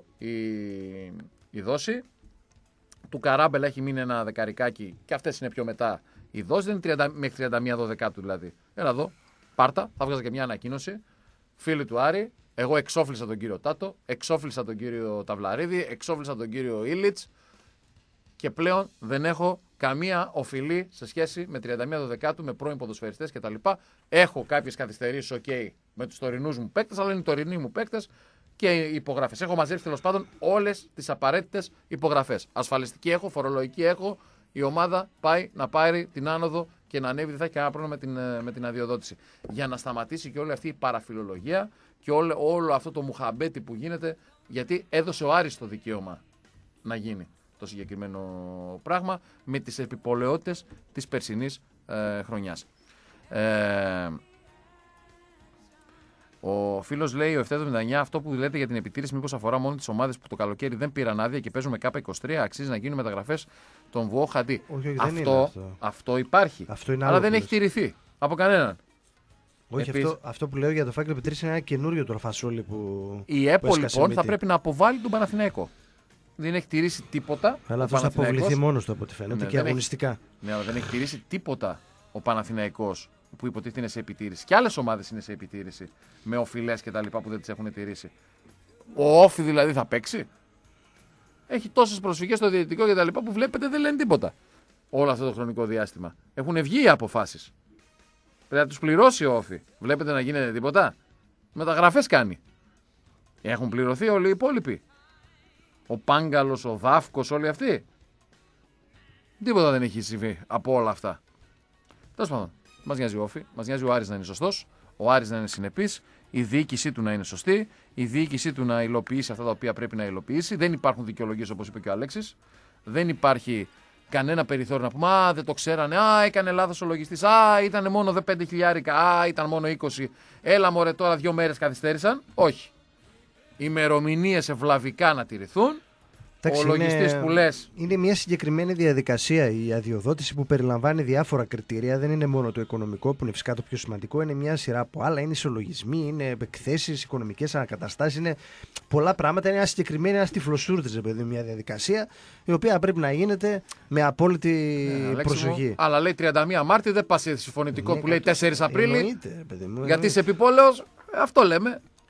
η δόση. Του Καράμπελα έχει μείνει ένα δεκαρικάκι και αυτές είναι πιο μετά. Η δόση δεν είναι μέχρι 31 Δωδεκάτου δηλαδή. Έλα εδώ, πάρτα, θα βγάζα και μια ανακοίνωση. Φίλοι του Άρη, εγώ εξόφλησα τον κύριο Τάτο, εξόφλησα τον κύριο Ταυλαρίδη, εξόφλησα τον κύριο Ήλιτς. Και πλέον δεν έχω καμία οφειλή σε σχέση με 31 Δεκάτου, με πρώην ποδοσφαιριστές κτλ. Έχω κάποιες καθυστερήσεις, με τους τωρινούς μου παίκτες, αλλά είναι οι τωρινοί μου παίκτες και υπογραφές. Έχω μαζέψει τέλος πάντων όλες τις απαραίτητες υπογραφές. Ασφαλιστική έχω, φορολογική έχω. Η ομάδα πάει να πάρει την άνοδο και να ανέβει, δεν θα έχει κανένα πρόβλημα με την αδειοδότηση. Για να σταματήσει και όλη αυτή η παραφιλολογία και όλο αυτό το μουχαμπέτι που γίνεται, γιατί έδωσε ο Άρης το δικαίωμα να γίνει το συγκεκριμένο πράγμα με τις επιπολαιότητες της περσινής χρονιάς. Ο φίλος λέει, ο 779, αυτό που λέτε για την επιτήρηση μήπως αφορά μόνο τις ομάδες που το καλοκαίρι δεν πήραν άδεια και παίζουν με K23, αξίζει να γίνουν μεταγραφές των ΒΟ Χαντί. Αυτό υπάρχει, αλλά δεν έχει τηρηθεί από κανέναν. Όχι, αυτό που λέω για το φάκελο επιτήρηση είναι ένα καινούριο τροφασόλι που. Η ΕΠΟ λοιπόν θα πρέπει να αποβάλει τον Παναθηναϊκό. Δεν έχει τηρήσει τίποτα. Αλλά αυτό θα αποβληθεί μόνος του από ό,τι φαίνεται και αγωνιστικά. Ναι, αλλά δεν έχει τηρήσει τίποτα ο Παναθηναϊκός που υποτίθεται είναι σε επιτήρηση. Και άλλες ομάδες είναι σε επιτήρηση με οφειλές και τα λοιπά που δεν τις έχουν τηρήσει. Ο Όφη δηλαδή θα παίξει. Έχει τόσες προσφυγές στο διαιτητικό και τα λοιπά που βλέπετε δεν λένε τίποτα όλο αυτό το χρονικό διάστημα. Έχουν βγει οι αποφάσεις. Πρέπει να τους πληρώσει ο Όφη. Βλέπετε να γίνεται τίποτα. Μεταγραφές κάνει. Έχουν πληρωθεί όλοι οι υπόλοιποι. Ο Πάγκαλος, ο Δάφκος, όλοι αυτοί. Τίποτα δεν έχει συμβεί από όλα αυτά. Τέλος πάντων, μας νοιάζει ο Όφη, μας νοιάζει ο Άρης να είναι σωστός, ο Άρης να είναι συνεπής, η διοίκησή του να είναι σωστή, η διοίκησή του να υλοποιήσει αυτά τα οποία πρέπει να υλοποιήσει. Δεν υπάρχουν δικαιολογίες όπως είπε και ο Αλέξης. Δεν υπάρχει κανένα περιθώριο να πούμε «Α, δεν το ξέρανε, α, έκανε λάθος ο λογιστής, α, ήταν μόνο 5 χιλιάρικα, α, ήταν μόνο 20, έλα μωρέ τώρα 2 μέρες καθυστέρησαν». Όχι. Ημερομηνίες ευλαβικά να τηρηθούν. Ο λογιστής που λες. Είναι μια συγκεκριμένη διαδικασία η αδειοδότηση που περιλαμβάνει διάφορα κριτήρια. Δεν είναι μόνο το οικονομικό που είναι φυσικά το πιο σημαντικό. Είναι μια σειρά από άλλα. Είναι ισολογισμοί, είναι εκθέσεις, οικονομικές ανακαταστάσεις. Είναι πολλά πράγματα. Είναι ένα συγκεκριμένη, ένα τυφλοσούρτης, μια διαδικασία η οποία πρέπει να γίνεται με απόλυτη προσοχή. Αλλά λέει 31 Μάρτη, δεν πας συμφωνητικό που λέει 4 Απρίλη. Γιατί είσαι επιπόλαιος, αυτό λέμε.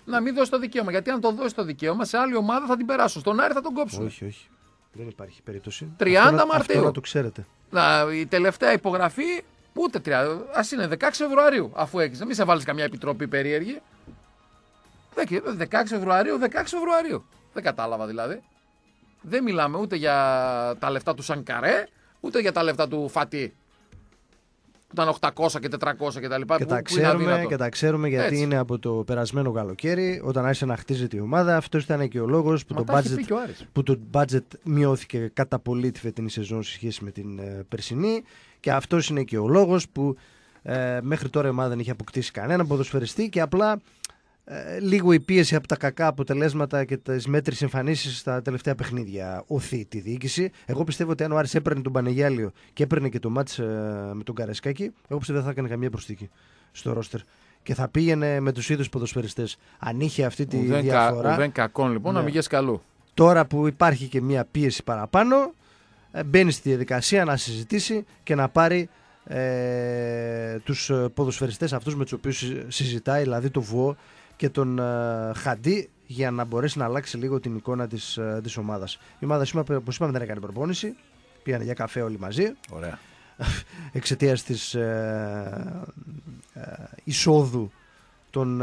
να μην δώσει το δικαίωμα. Γιατί αν το δώσει το δικαίωμα, σε άλλη ομάδα θα την περάσουν. Στον Άρη θα τον κόψουν. Όχι, όχι. Δεν υπάρχει περίπτωση. 30 Μαρτίου. Αυτό να το ξέρετε. Η τελευταία υπογραφή ούτε 30. Ας είναι 16 Φεβρουαρίου, αφού έχεις. Μην σε βάλεις καμιά επιτροπή περίεργη. 16 Φεβρουαρίου, 16 Φεβρουαρίου. Δεν κατάλαβα δηλαδή. Δεν μιλάμε ούτε για τα λεφτά του Σανκαρέ, ούτε για τα λεφτά του Φατί. Ήταν 800 και 400 και τα λοιπά. Και τα ξέρουμε γιατί έτσι. Είναι από το περασμένο καλοκαίρι, όταν άρχισε να χτίζεται η ομάδα. Αυτό ήταν και ο λόγος που το budget μειώθηκε κατά πολύ τη φετινή σεζόν σε σχέση με την περσινή. Και αυτό είναι και ο λόγος που μέχρι τώρα η ομάδα δεν είχε αποκτήσει κανέναν ποδοσφαιριστή και απλά λίγο η πίεση από τα κακά αποτελέσματα και τις μέτρες εμφανίσεις στα τελευταία παιχνίδια οθεί τη διοίκηση. Εγώ πιστεύω ότι αν ο Άρης έπαιρνε τον Πανεγιάλιο και έπαιρνε και το μάτς με τον Καρεσκάκη, εγώ πιστεύω δεν θα έκανε καμία προσθήκη στο ρόστερ. Και θα πήγαινε με τους ίδιους ποδοσφαιριστές. Αν είχε αυτή τη διαφορά. Δεν κακόν λοιπόν, ναι. Να μην γες καλού. Τώρα που υπάρχει και μια πίεση παραπάνω, μπαίνει στη διαδικασία να συζητήσει και να πάρει τους ποδοσφαιριστές αυτούς με τους οποίους συζητάει, δηλαδή το Βουό και τον Χαντί, για να μπορέσει να αλλάξει λίγο την εικόνα της ομάδας. Η ομάδα, όπως είπαμε, δεν έκανε προπόνηση. Πήγανε για καφέ όλοι μαζί. Ωραία. Εξαιτίας της εισόδου των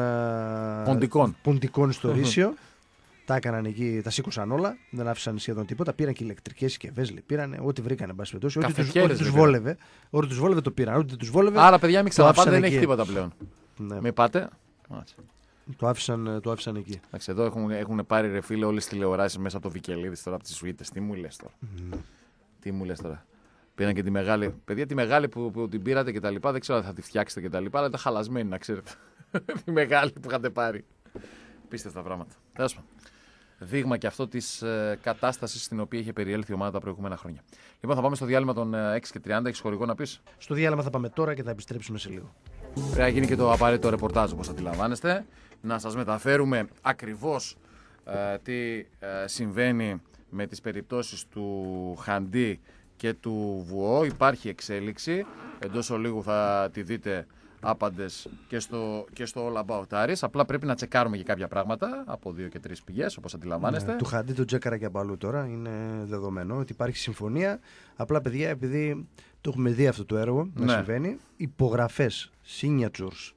ποντικών στο Ρήσιο. Τα έκαναν εκεί, τα σήκωσαν όλα, δεν άφησαν σχεδόν τίποτα. Πήραν και ηλεκτρικές συσκευές, πήραν ό,τι βρήκαν, εν πάση περιπτώσει. Ό,τι τους βόλευε. Ό,τι τους βόλευε το πήραν. Ό,τι τους βόλευε. Άρα, παιδιά, μην ξαναπάτε, δεν έχει τίποτα πλέον. Ναι. Μην πάτε. Το άφησαν εκεί. Εντάξει, εδώ έχουν πάρει ρε φίλε όλες τις τηλεοράσεις μέσα από το Βικελίδης τώρα, από τις σουίτες. Τι μου λες τώρα. Τι μου λες τώρα. Πήραν και τη μεγάλη. Παιδιά, τη μεγάλη που την πήρατε και τα λοιπά. Δεν ξέρω αν θα τη φτιάξετε και τα λοιπά, αλλά ήταν χαλασμένη, να ξέρετε. Τη μεγάλη που είχατε πάρει. Πίστευτα πράγματα. Τέλος πάντων. Δείγμα και αυτό της κατάστασης στην οποία είχε περιέλθει η ομάδα τα προηγούμενα χρόνια. Λοιπόν, θα πάμε στο διάλειμμα των 6:30. Έχεις χορηγό να πεις? Στο διάλειμμα θα πάμε τώρα και θα επιστρέψουμε σε λίγο. Πρέπει να γίνει και το απαραίτητο ρεπορτάζ, όπως αντιλαμβάνεστε. Να σας μεταφέρουμε ακριβώς τι συμβαίνει με τις περιπτώσεις του Χαντί και του Βουό. Υπάρχει εξέλιξη. Εντός ολίγου θα τη δείτε άπαντες και στο All About Aris. Απλά πρέπει να τσεκάρουμε και κάποια πράγματα από 2 και 3 πηγές, όπως αντιλαμβάνεστε. Του Χαντί το τσέκαρα και από αλλού τώρα. Είναι δεδομένο ότι υπάρχει συμφωνία. Απλά, παιδιά, επειδή το έχουμε δει αυτό το έργο να συμβαίνει, υπογραφές, signatures.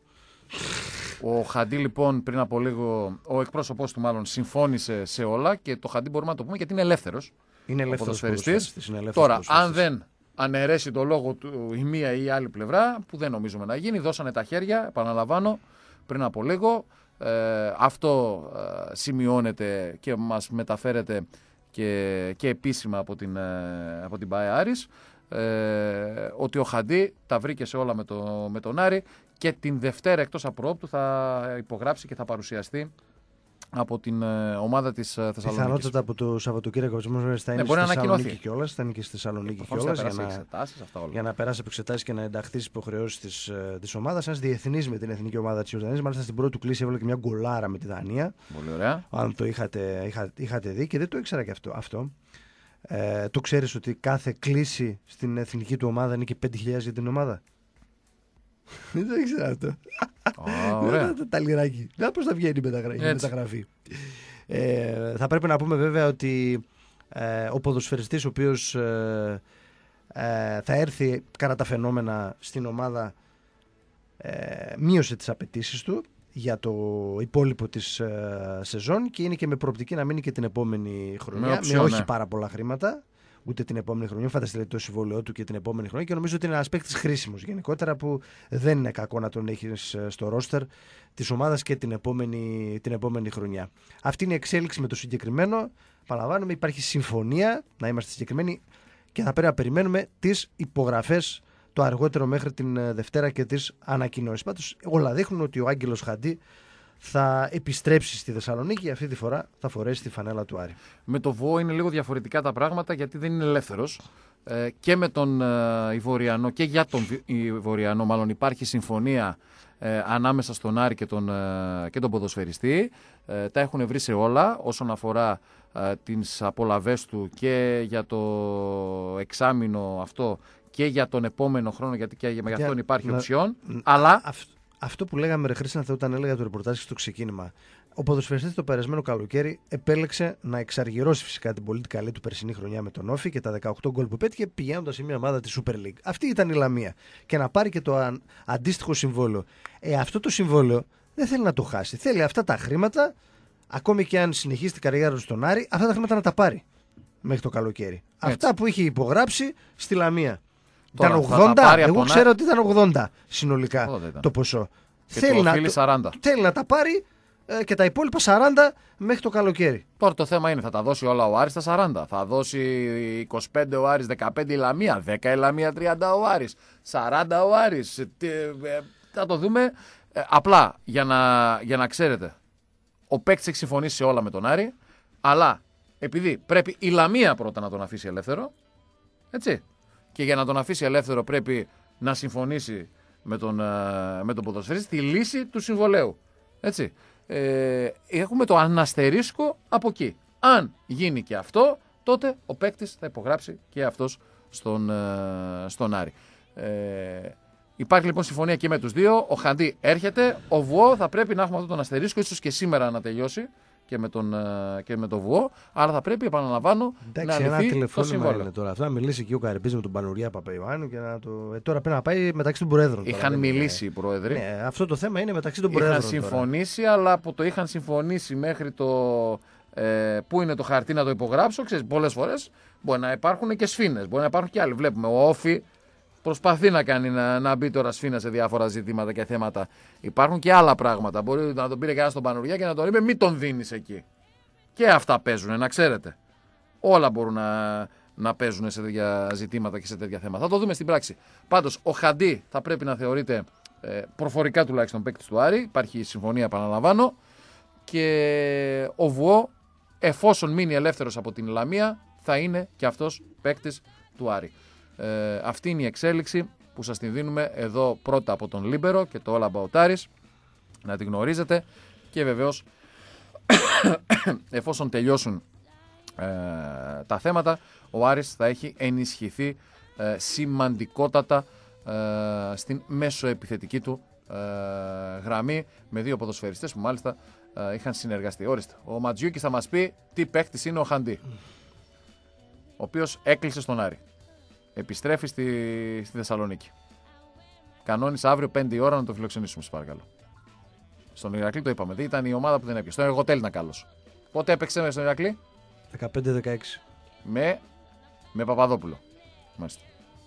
Ο Χαντί λοιπόν πριν από λίγο, ο εκπρόσωπός του μάλλον, συμφώνησε σε όλα και το Χαντί μπορούμε να το πούμε γιατί είναι ελεύθερος. Είναι ελεύθερος ποδοσφαιριστής. Τώρα, αν δεν αναιρέσει το λόγο του η μία ή η άλλη πλευρά, που δεν νομίζουμε να γίνει, δώσανε τα χέρια, επαναλαμβάνω, πριν από λίγο. Αυτό σημειώνεται και μας μεταφέρεται και επίσημα από την ΠΑΕ Άρης, ότι ο Χαντί τα βρήκε σε όλα με τον Άρη και την Δευτέρα εκτός απροόπτου θα υπογράψει και θα παρουσιαστεί από την ομάδα της Θεσσαλονίκης. Πιθανότατα από το Σαββατοκύριακο θα είναι στη Θεσσαλονίκη κιόλας. Θα είναι και στη Θεσσαλονίκη κιόλας για να περάσει από εξετάσεις και να ενταχθεί στις υποχρεώσεις της ομάδας. Ένας διεθνής με την εθνική ομάδα της Ιορδανίας. Μάλιστα στην πρώτη του κλίση έβαλε και μια γκολάρα με τη Δανία. Πολύ ωραία. Αν το είχατε δει και δεν το ήξερα και αυτό. Το ξέρεις ότι κάθε κλίση στην εθνική του ομάδα είναι και 5.000 για την ομάδα? Δεν το ήξερα αυτό. Ωραία. Τα λιράκι. Να πώς θα βγαίνει η μεταγραφή. Θα πρέπει να πούμε βέβαια ότι ο ποδοσφαιριστής ο οποίος θα έρθει κατά τα φαινόμενα στην ομάδα μείωσε τις απαιτήσεις του για το υπόλοιπο της σεζόν και είναι και με προοπτική να μείνει και την επόμενη χρονιά με όχι πάρα πολλά χρήματα. Ούτε την επόμενη χρονιά. Φανταστείτε το συμβόλαιό του και την επόμενη χρονιά. Και νομίζω ότι είναι ένας παίκτης χρήσιμος γενικότερα που δεν είναι κακό να τον έχεις στο ρόστερ της ομάδας και την επόμενη χρονιά. Αυτή είναι η εξέλιξη με το συγκεκριμένο. Παραλαμβάνουμε, υπάρχει συμφωνία, να είμαστε συγκεκριμένοι και θα πρέπει να περιμένουμε τις υπογραφές το αργότερο μέχρι την Δευτέρα και τις ανακοινώσεις. Πάντως όλα δείχνουν ότι ο Άγγελος Χαντί θα επιστρέψει στη Θεσσαλονίκη, αυτή τη φορά θα φορέσει τη φανέλα του Άρη. Με το Βουό είναι λίγο διαφορετικά τα πράγματα γιατί δεν είναι ελεύθερος. Και με τον Ivoriano και για τον Ivoriano μάλλον υπάρχει συμφωνία ανάμεσα στον Άρη και τον ποδοσφαιριστή. Τα έχουν βρει σε όλα όσον αφορά τις απολαβές του και για το εξάμηνο αυτό και για τον επόμενο χρόνο, γιατί και για αυτόν υπάρχει οψιόν. Αλλά αυτό που λέγαμε, ρε Χρήστο, όταν έλεγα το ρεπορτάζ στο ξεκίνημα, Ο ποδοσφαιριστής το περασμένο καλοκαίρι επέλεξε να εξαργυρώσει φυσικά την πολύ καλή του περσινή χρονιά με τον Όφη και τα 18 γκολ που πέτυχε πηγαίνοντας σε μια ομάδα της Super League. Αυτή ήταν η Λαμία. Και να πάρει και το αντίστοιχο συμβόλαιο. Αυτό το συμβόλαιο δεν θέλει να το χάσει. Θέλει αυτά τα χρήματα, ακόμη και αν συνεχίσει την καριέρα του στον Άρη, αυτά τα χρήματα να τα πάρει μέχρι το καλοκαίρι. Έτσι. Αυτά που είχε υπογράψει στη Λαμία. Τώρα, ήταν 80, εγώ ξέρω ότι ήταν 80 συνολικά το ποσό. Θέλει να τα πάρει και τα υπόλοιπα 40 μέχρι το καλοκαίρι. Τώρα το θέμα είναι, θα τα δώσει όλα ο Άρης τα 40. Θα δώσει 25 ο Άρης, 15 η Λαμία, 10 η Λαμία, 30 ο Άρης, 40 ο Άρης. Θα το δούμε. Απλά για να ξέρετε, ο παίκτης έχει συμφωνήσει σε όλα με τον Άρη, αλλά επειδή πρέπει η Λαμία πρώτα να τον αφήσει ελεύθερο, έτσι, και για να τον αφήσει ελεύθερο πρέπει να συμφωνήσει με τον ποδοσφαιριστή τη λύση του συμβολέου. Έτσι. Έχουμε το αναστερίσκο από εκεί. Αν γίνει και αυτό, τότε ο παίκτης θα υπογράψει και αυτός στον Άρη. Υπάρχει λοιπόν συμφωνία και με τους δύο. Ο Χαντί έρχεται. Ο Βουό θα πρέπει να έχουμε αυτό τον αστερίσκο, ίσως και σήμερα να τελειώσει και με τον Βουό. Αλλά θα πρέπει, επαναλαμβάνω, να λυθεί το συμβόλαιο. Είναι τώρα. Θα μιλήσει και ο Καρυπής με τον Πανουριά Παπαϊωάννου και τώρα πρέπει να πάει μεταξύ των Προέδρων. Είχαν μιλήσει οι Πρόεδροι. Ναι, αυτό το θέμα είναι μεταξύ των Προέδρων. Είχαν συμφωνήσει, τώρα. Αλλά από το είχαν συμφωνήσει μέχρι το. Πού είναι το χαρτί να το υπογράψω, ξέρεις, πολλές φορές μπορεί να υπάρχουν και σφήνες, μπορεί να υπάρχουν και άλλοι. Βλέπουμε ο Όφη. Προσπαθεί να κάνει να μπει τώρα σφήνα σε διάφορα ζητήματα και θέματα. Υπάρχουν και άλλα πράγματα. Μπορεί να τον πήρε κανένα στον Πανουριά και να τον είπε μην τον δίνεις εκεί. Και αυτά παίζουν, να ξέρετε. Όλα μπορούν να παίζουν σε τέτοια ζητήματα και σε τέτοια θέματα. Θα το δούμε στην πράξη. Πάντως, ο Χαντί θα πρέπει να θεωρείται προφορικά τουλάχιστον παίκτης του Άρη. Υπάρχει συμφωνία, επαναλαμβάνω. Και ο Βουό, εφόσον μείνει ελεύθερος από την Λαμία, θα είναι και αυτός παίκτης του Άρη. Αυτή είναι η εξέλιξη που σας την δίνουμε εδώ πρώτα από τον Λίμπερο και το All About Aris, να την γνωρίζετε, και βεβαίως εφόσον τελειώσουν τα θέματα, ο Άρης θα έχει ενισχυθεί σημαντικότατα στην μέσοεπιθετική του γραμμή με δύο ποδοσφαιριστές που μάλιστα είχαν συνεργαστεί. Ορίστε, ο Ματζιούκης θα μας πει τι παίκτης είναι ο Χαντί, ο οποίος έκλεισε στον Άρη. Επιστρέφει στη Θεσσαλονίκη. Κανόνισε αύριο 5 η ώρα να το φιλοξενήσουμε, σας παρακαλώ. Στον Ηρακλή το είπαμε. Ήταν η ομάδα που δεν έπαιξε. Στον Εργοτέλη ήταν καλός. Πότε έπαιξε στον Ηρακλή? 15-16. Με Παπαδόπουλο. Μάλιστα.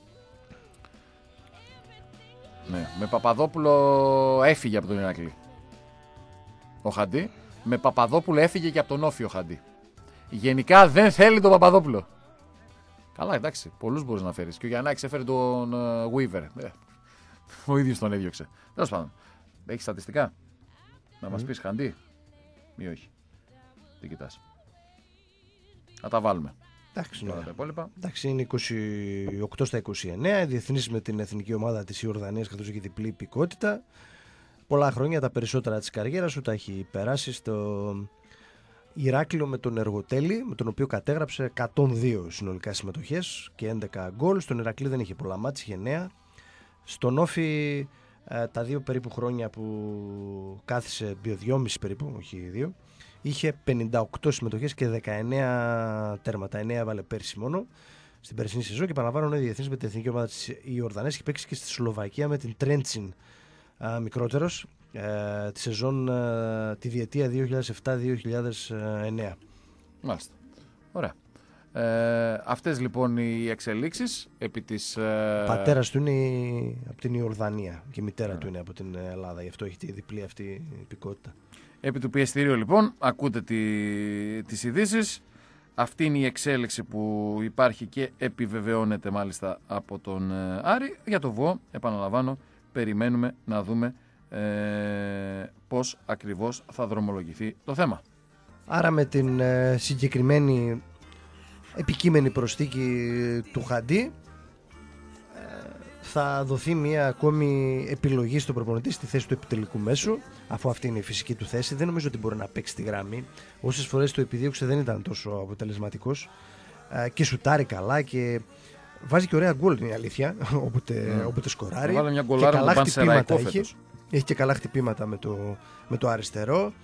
Ναι, με Παπαδόπουλο έφυγε από τον Ηρακλή ο Χαντί. Με Παπαδόπουλο έφυγε και από τον Όφη ο Χαντί. Γενικά δεν θέλει τον Παπαδόπουλο. Καλά, εντάξει, πολλούς μπορείς να φέρεις. Και ο Γιαννάκης έφερε τον Weaver. Ο ίδιος τον έδιωξε. Τέλος πάντων. Έχεις στατιστικά να μας πεις Χαντί ή όχι? Τι κοιτάς? Θα τα βάλουμε. Εντάξει, τα υπόλοιπα. Εντάξει, είναι 28 στα 29. Διεθνής με την εθνική ομάδα της Ιορδανίας, καθώς έχει διπλή υπηκότητα. Πολλά χρόνια, τα περισσότερα της καριέρας σου τα έχει περάσει στο Ηράκλειο με τον Εργοτέλη, με τον οποίο κατέγραψε 102 συνολικά συμμετοχές και 11 γκολ. Στον Ηρακλή δεν είχε πολλά μάτς, είχε 9. Στον Όφη τα 2 περίπου χρόνια που κάθισε, 2,5 περίπου, όχι 2, είχε 58 συμμετοχές και 19 τέρματα. 9 έβαλε πέρσι μόνο στην περσινή σεζόν και επαναλαμβάνω είναι διεθνής με την εθνική ομάδα της Ιορδανίας. Έχει παίξει και στη Σλοβακία με την Τρέντσιν, μικρότερος, τη σεζόν, τη διετία 2007-2009. Μάλιστα. Ωραία. Αυτές λοιπόν οι εξελίξεις επί της... Ο πατέρας του είναι από την Ιορδανία και η μητέρα του είναι από την Ελλάδα, γι' αυτό έχει τη διπλή αυτή υπηκότητα. Επί του πιεστηρίου λοιπόν ακούτε τις ειδήσεις. Αυτή είναι η εξέλιξη που υπάρχει και επιβεβαιώνεται μάλιστα από τον Άρη. Για το Βουό, επαναλαμβάνω, περιμένουμε να δούμε πώς ακριβώς θα δρομολογηθεί το θέμα. Άρα με την συγκεκριμένη επικείμενη προσθήκη του Χαντί θα δοθεί μια ακόμη επιλογή στον προπονητή στη θέση του επιτελικού μέσου, αφού αυτή είναι η φυσική του θέση. Δεν νομίζω ότι μπορεί να παίξει τη γραμμή. Όσες φορές το επιδίωξε δεν ήταν τόσο αποτελεσματικός και σουτάρει καλά και βάζει και ωραία γκολ, είναι η αλήθεια, όποτε σκοράρει. Μια και καλά χτυπήματα έχει. Έχει και καλά χτυπήματα με το αριστερό.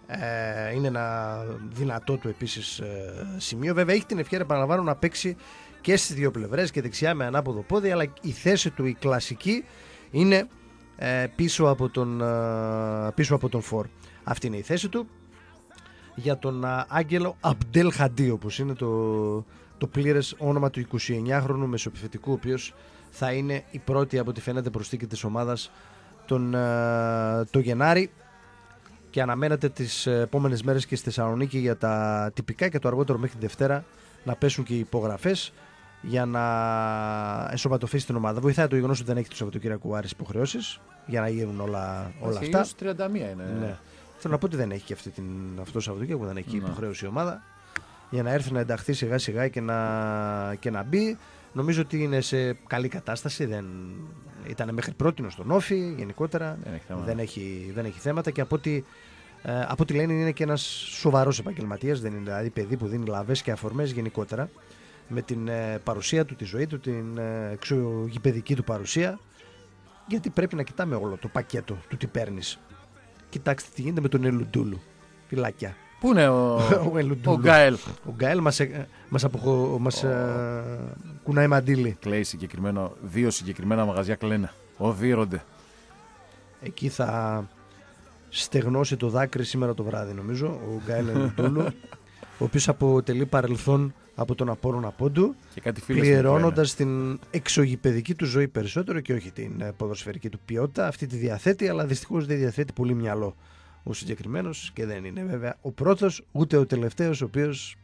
Είναι ένα δυνατό του επίσης σημείο. Βέβαια έχει την ευκαιρία, επαναλαμβάνω, να παίξει και στις δύο πλευρές και δεξιά με ανάποδο πόδι, αλλά η θέση του η κλασική είναι πίσω από τον φορ. Αυτή είναι η θέση του. Για τον Άγγελο Αμπντέλ Χαντί, όπως είναι το πλήρες όνομα του 29χρονου μεσοεπιθετικού, ο οποίος θα είναι η πρώτη από ό,τι φαίνεται προσθήκη της ομάδας το Γενάρη, και αναμένεται τις επόμενες μέρες και στη Θεσσαλονίκη για τα τυπικά και το αργότερο μέχρι τη Δευτέρα να πέσουν και οι υπογραφές για να ενσωματωθεί στην ομάδα. Βοηθάει το γεγονός ότι δεν έχει το Σαββατοκύριακο Άρης υποχρεώσεις για να γίνουν όλα αυτά. 31 είναι. Ναι. Θέλω να πω ότι δεν έχει και αυτό το Σαββατοκύριακο που δεν έχει υποχρέωση η ομάδα, για να έρθει να ενταχθεί σιγά σιγά και να μπει. Νομίζω ότι είναι σε καλή κατάσταση. Ήταν μέχρι πρότινο στον Όφη γενικότερα. Δεν έχει θέματα, και από ό,τι λένε είναι και ένας σοβαρός επαγγελματίας. Δεν είναι δηλαδή παιδί που δίνει λαβές και αφορμές γενικότερα, με την παρουσία του, τη ζωή του, την εξωγηπαιδική του παρουσία. Γιατί πρέπει να κοιτάμε όλο το πακέτο του τι παίρνεις. Κοιτάξτε τι γίνεται με τον Ελουντούλου. Φυλάκια. Πού είναι ο Γκάελ? Ο Γκάελ μας κουνάει μαντίλι. Κλαίει δύο συγκεκριμένα μαγαζιά κλαίνε. Οδύρονται. Εκεί θα στεγνώσει το δάκρυ σήμερα το βράδυ, νομίζω, ο Γκάελ Ελουντούλου, ο οποίος αποτελεί παρελθόν από τον Απόλλωνα Πόντου, πληρώνοντας την εξωγηπαιδική του ζωή περισσότερο και όχι την ποδοσφαιρική του ποιότητα. Αυτή τη διαθέτει, αλλά δυστυχώς δεν διαθέτει πολύ μυαλό ο συγκεκριμένος, και δεν είναι βέβαια ο πρώτος ούτε ο τελευταίος ο οποίος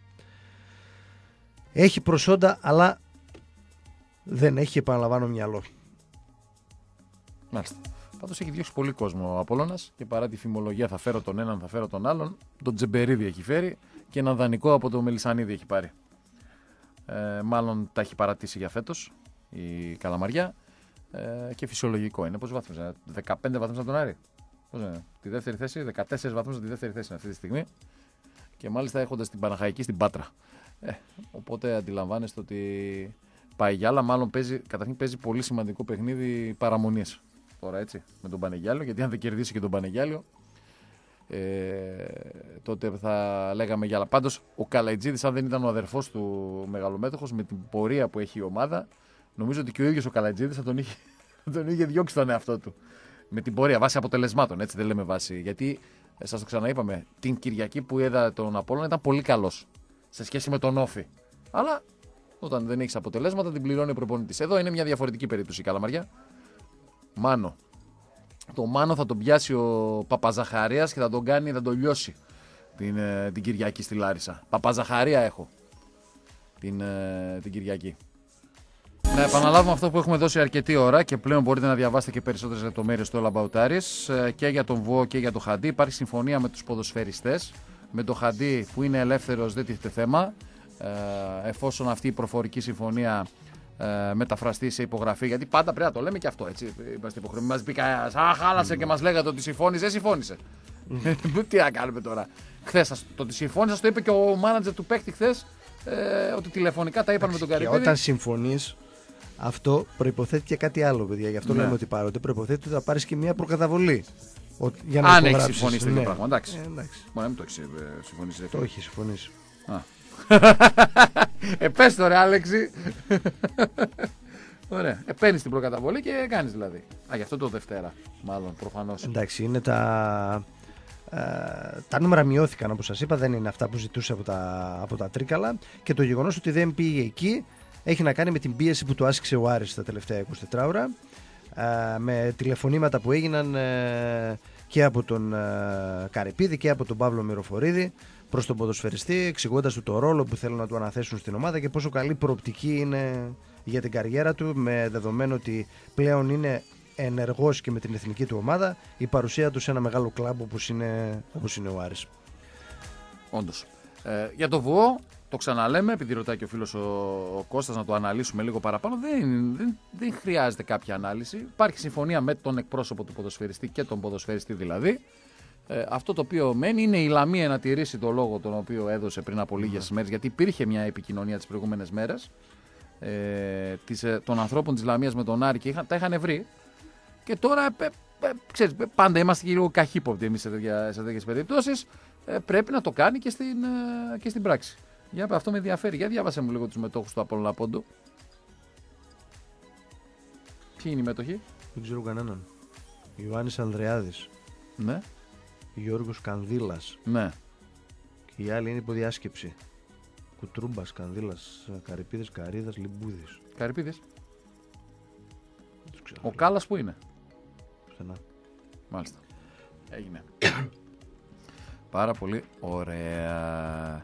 έχει προσόντα αλλά δεν έχει, επαναλαμβάνω, μυαλό. Μάλιστα. Πάντως έχει διώξει πολύ κόσμο ο Απόλλωνας, και παρά τη φημολογία θα φέρω τον έναν, θα φέρω τον άλλον, τον Τζεμπερίδη έχει φέρει και έναν δανεικό από το Μελισσανίδη έχει πάρει. Μάλλον τα έχει παρατήσει για φέτος η Καλαμαριά, και φυσιολογικό είναι. Πόσους βαθμούς? 15 βαθμούς από τον Άρη. Πώς είναι, τη δεύτερη θέση, 14 βαθμούς από τη δεύτερη θέση είναι αυτή τη στιγμή, και μάλιστα έχοντας την Παναχαϊκή στην Πάτρα. Οπότε αντιλαμβάνεστε ότι πάει για άλλα. Μάλλον καταρχήν παίζει πολύ σημαντικό παιχνίδι παραμονής τώρα, έτσι, με τον Πανεγιάλιο, γιατί αν δεν κερδίσει και τον Πανεγιάλιο, τότε θα λέγαμε για άλλα. Πάντως ο Καλαϊτζίδης, αν δεν ήταν ο αδερφός του μεγαλομέτωχος, με την πορεία που έχει η ομάδα, νομίζω ότι και ο ίδιος ο Καλαϊτζίδης θα τον είχε διώξει τον εαυτό του. Με την πορεία, βάσει αποτελεσμάτων, έτσι, δεν λέμε βάση. Γιατί σας το ξαναείπαμε, την Κυριακή που είδα τον Απόλλωνα ήταν πολύ καλός σε σχέση με τον Όφη. Αλλά όταν δεν έχεις αποτελέσματα, την πληρώνει ο προπονητής. Εδώ είναι μια διαφορετική περίπτωση η Καλαμαριά. Μάνο. Το Μάνο θα τον πιάσει ο Παπαζαχαρίας και θα τον λιώσει την Κυριακή στη Λάρισα. Παπαζαχαρία έχω την Κυριακή. Να επαναλάβουμε αυτό που έχουμε δώσει αρκετή ώρα, και πλέον μπορείτε να διαβάσετε και περισσότερες λεπτομέρειες στο All About Aris, και για τον Βουό και για τον Χαντί. Υπάρχει συμφωνία με τους ποδοσφαιριστές. Με τον Χαντί που είναι ελεύθερος δεν τίθεται θέμα, εφόσον αυτή η προφορική συμφωνία μεταφραστεί σε υπογραφή. Γιατί πάντα πρέπει να το λέμε και αυτό, έτσι. Είμαστε υποχρεωμένοι. Μας πει κανένας, χάλασε και μας λέγατε ότι συμφώνησε. Δεν συμφώνησε. Τι να κάνουμε τώρα. Χθες το ότι συμφώνησε, το είπε και ο μάνατζερ του παίκτη χθες, ότι τηλεφωνικά τα είπαν με τον Καρυπίδη. Και όταν συμφωνείς, αυτό προϋποθέτει και κάτι άλλο, παιδιά. Γι' αυτό λέμε ότι πάρετε. Προϋποθέτει ότι θα πάρεις και μια προκαταβολή. Για να αν έχει συμφωνήσει τέτοιο πράγμα. Εντάξει. Μπορεί να μην το έχει συμφωνήσει. Το έχει συμφωνήσει. Πες το ρε Άλεξη. Ωραία. Παίρνεις την προκαταβολή και κάνεις δηλαδή. Γι' αυτό το Δευτέρα, μάλλον, προφανώς. Εντάξει, είναι τα νούμερα μειώθηκαν, όπως σας είπα, δεν είναι αυτά που ζητούσε από τα Τρίκαλα, και το γεγονός ότι δεν πήγε εκεί έχει να κάνει με την πίεση που του άσκησε ο Άρης τα τελευταία 24 ώρα, με τηλεφωνήματα που έγιναν και από τον Καρυπίδη και από τον Παύλο Μυροφορίδη προς τον ποδοσφαιριστή, εξηγώντας του το ρόλο που θέλουν να του αναθέσουν στην ομάδα και πόσο καλή προοπτική είναι για την καριέρα του, με δεδομένο ότι πλέον είναι ενεργός και με την εθνική του ομάδα, η παρουσία του σε ένα μεγάλο κλαμπ όπως είναι ο Άρης. Όντως. Για το Βουό, το ξαναλέμε, επειδή ρωτάει και ο φίλος ο Κώστας να το αναλύσουμε λίγο παραπάνω, δεν χρειάζεται κάποια ανάλυση. Υπάρχει συμφωνία με τον εκπρόσωπο του ποδοσφαιριστή και τον ποδοσφαιριστή δηλαδή. Αυτό το οποίο μένει είναι η Λαμία να τηρήσει το λόγο τον οποίο έδωσε πριν από λίγες μέρες, γιατί υπήρχε μια επικοινωνία τις προηγούμενες μέρες των ανθρώπων της Λαμίας με τον Άρη και τα είχαν βρει. Και τώρα, ξέρεις, πάντα είμαστε και λίγο καχύποπτοι εμείς σε τέτοιες περιπτώσεις. πρέπει να το κάνει και στην πράξη. Αυτό με ενδιαφέρει. Για διάβασε μου λίγο τους μετόχους του Απόλλωνα Πόντου. Ποιοι είναι οι μέτοχοι? Δεν ξέρω κανέναν. Ιωάννης Ανδρεάδης. Ναι. Γιώργος Κανδύλας. Ναι. Και οι άλλοι είναι υποδιάσκεψη. Κουτρούμπας, Κανδύλας, Καρυπίδης, Καρίδας, Λιμπούδης. Καρυπίδης. Ο Κάλλας που είναι? Πουθενά. Μάλιστα. Έγινε. Πάρα πολύ ωραία.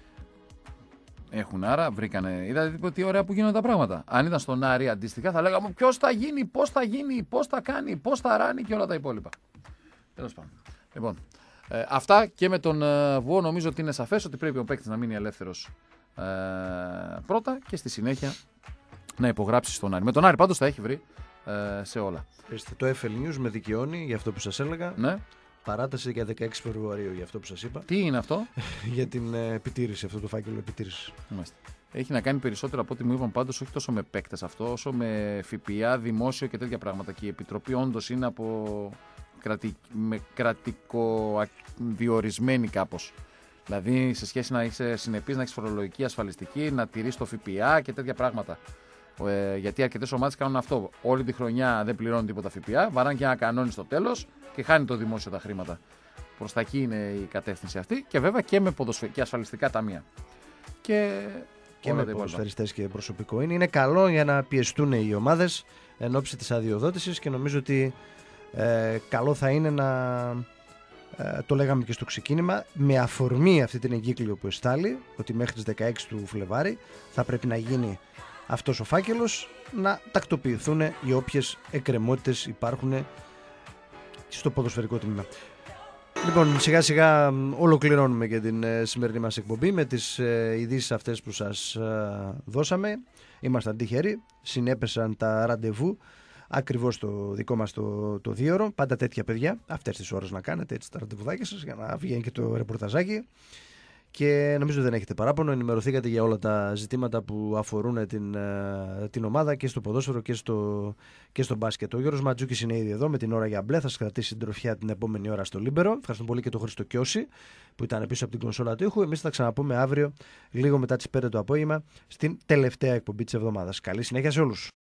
Έχουν άρα, βρήκανε. Είδατε τι ωραία που γίνονται τα πράγματα. Αν ήταν στον Άρη αντίστοιχα θα λέγαμε ποιος θα γίνει, πώς θα γίνει, πώς θα κάνει, πώς θα ράνει και όλα τα υπόλοιπα. Τέλος πάντων. Λοιπόν, αυτά και με τον Βουό νομίζω ότι είναι σαφές ότι πρέπει ο παίκτης να μείνει ελεύθερος πρώτα και στη συνέχεια να υπογράψει στον Άρη. Με τον Άρη πάντως θα έχει βρει σε όλα. Το FL News με δικαιώνει για αυτό που σας έλεγα. Ναι. Παράταση για 16 Φεβρουαρίου για αυτό που σας είπα. Τι είναι αυτό? Για την επιτήρηση, αυτό το φάκελο επιτήρησης. Έχει να κάνει περισσότερο από ό,τι μου είπαν πάντως, όχι τόσο με παίκτες αυτό, όσο με ΦΠΑ, δημόσιο και τέτοια πράγματα. Και η Επιτροπή όντως είναι κρατικοδιορισμένη κάπως. Δηλαδή σε σχέση να είσαι συνεπής, να έχεις φορολογική, ασφαλιστική, να τηρείς το ΦΠΑ και τέτοια πράγματα. Γιατί αρκετές ομάδες κάνουν αυτό. Όλη τη χρονιά δεν πληρώνουν τίποτα ΦΠΑ, βαράνε και ένα κανόνι στο τέλος και χάνει το δημόσιο τα χρήματα. Προς τα εκεί είναι η κατεύθυνση αυτή και βέβαια και με και ασφαλιστικά ταμεία. Και με ποδοσφαιριστές και προσωπικό είναι καλό για να πιεστούν οι ομάδες εν ώψη της αδειοδότησης και νομίζω ότι καλό θα είναι το λέγαμε και στο ξεκίνημα, με αφορμή αυτή την εγκύκλιο που εστάλει, ότι μέχρι τις 16 του Φλεβάρη θα πρέπει να γίνει αυτός ο φάκελος, να τακτοποιηθούν οι όποιες εκκρεμότητες υπάρχουν στο ποδοσφαιρικό τμήμα. Λοιπόν, σιγά σιγά ολοκληρώνουμε και την σημερινή μας εκπομπή με τις ειδήσεις αυτές που σας δώσαμε. Ήμασταν τυχεροί, συνέπεσαν τα ραντεβού ακριβώς το δικό μας το 2ωρο. Πάντα τέτοια παιδιά, αυτές τις ώρες να κάνετε έτσι τα ραντεβουδάκια σας για να βγαίνει και το ρεπορταζάκι. Και νομίζω δεν έχετε παράπονο, ενημερωθήκατε για όλα τα ζητήματα που αφορούν την ομάδα και στο ποδόσφαιρο και στο μπάσκετ. Ο Γιώργος Ματζούκης είναι ήδη εδώ με την ώρα για μπλε, θα σας κρατήσει συντροφιά την επόμενη ώρα στο Λίμπερο. Ευχαριστούμε πολύ και τον Χρήστο Κιώση που ήταν πίσω από την κονσόλα του ήχου. Εμείς θα ξαναπούμε αύριο λίγο μετά τις 5 το απόγευμα στην τελευταία εκπομπή της εβδομάδας. Καλή συνέχεια σε όλους.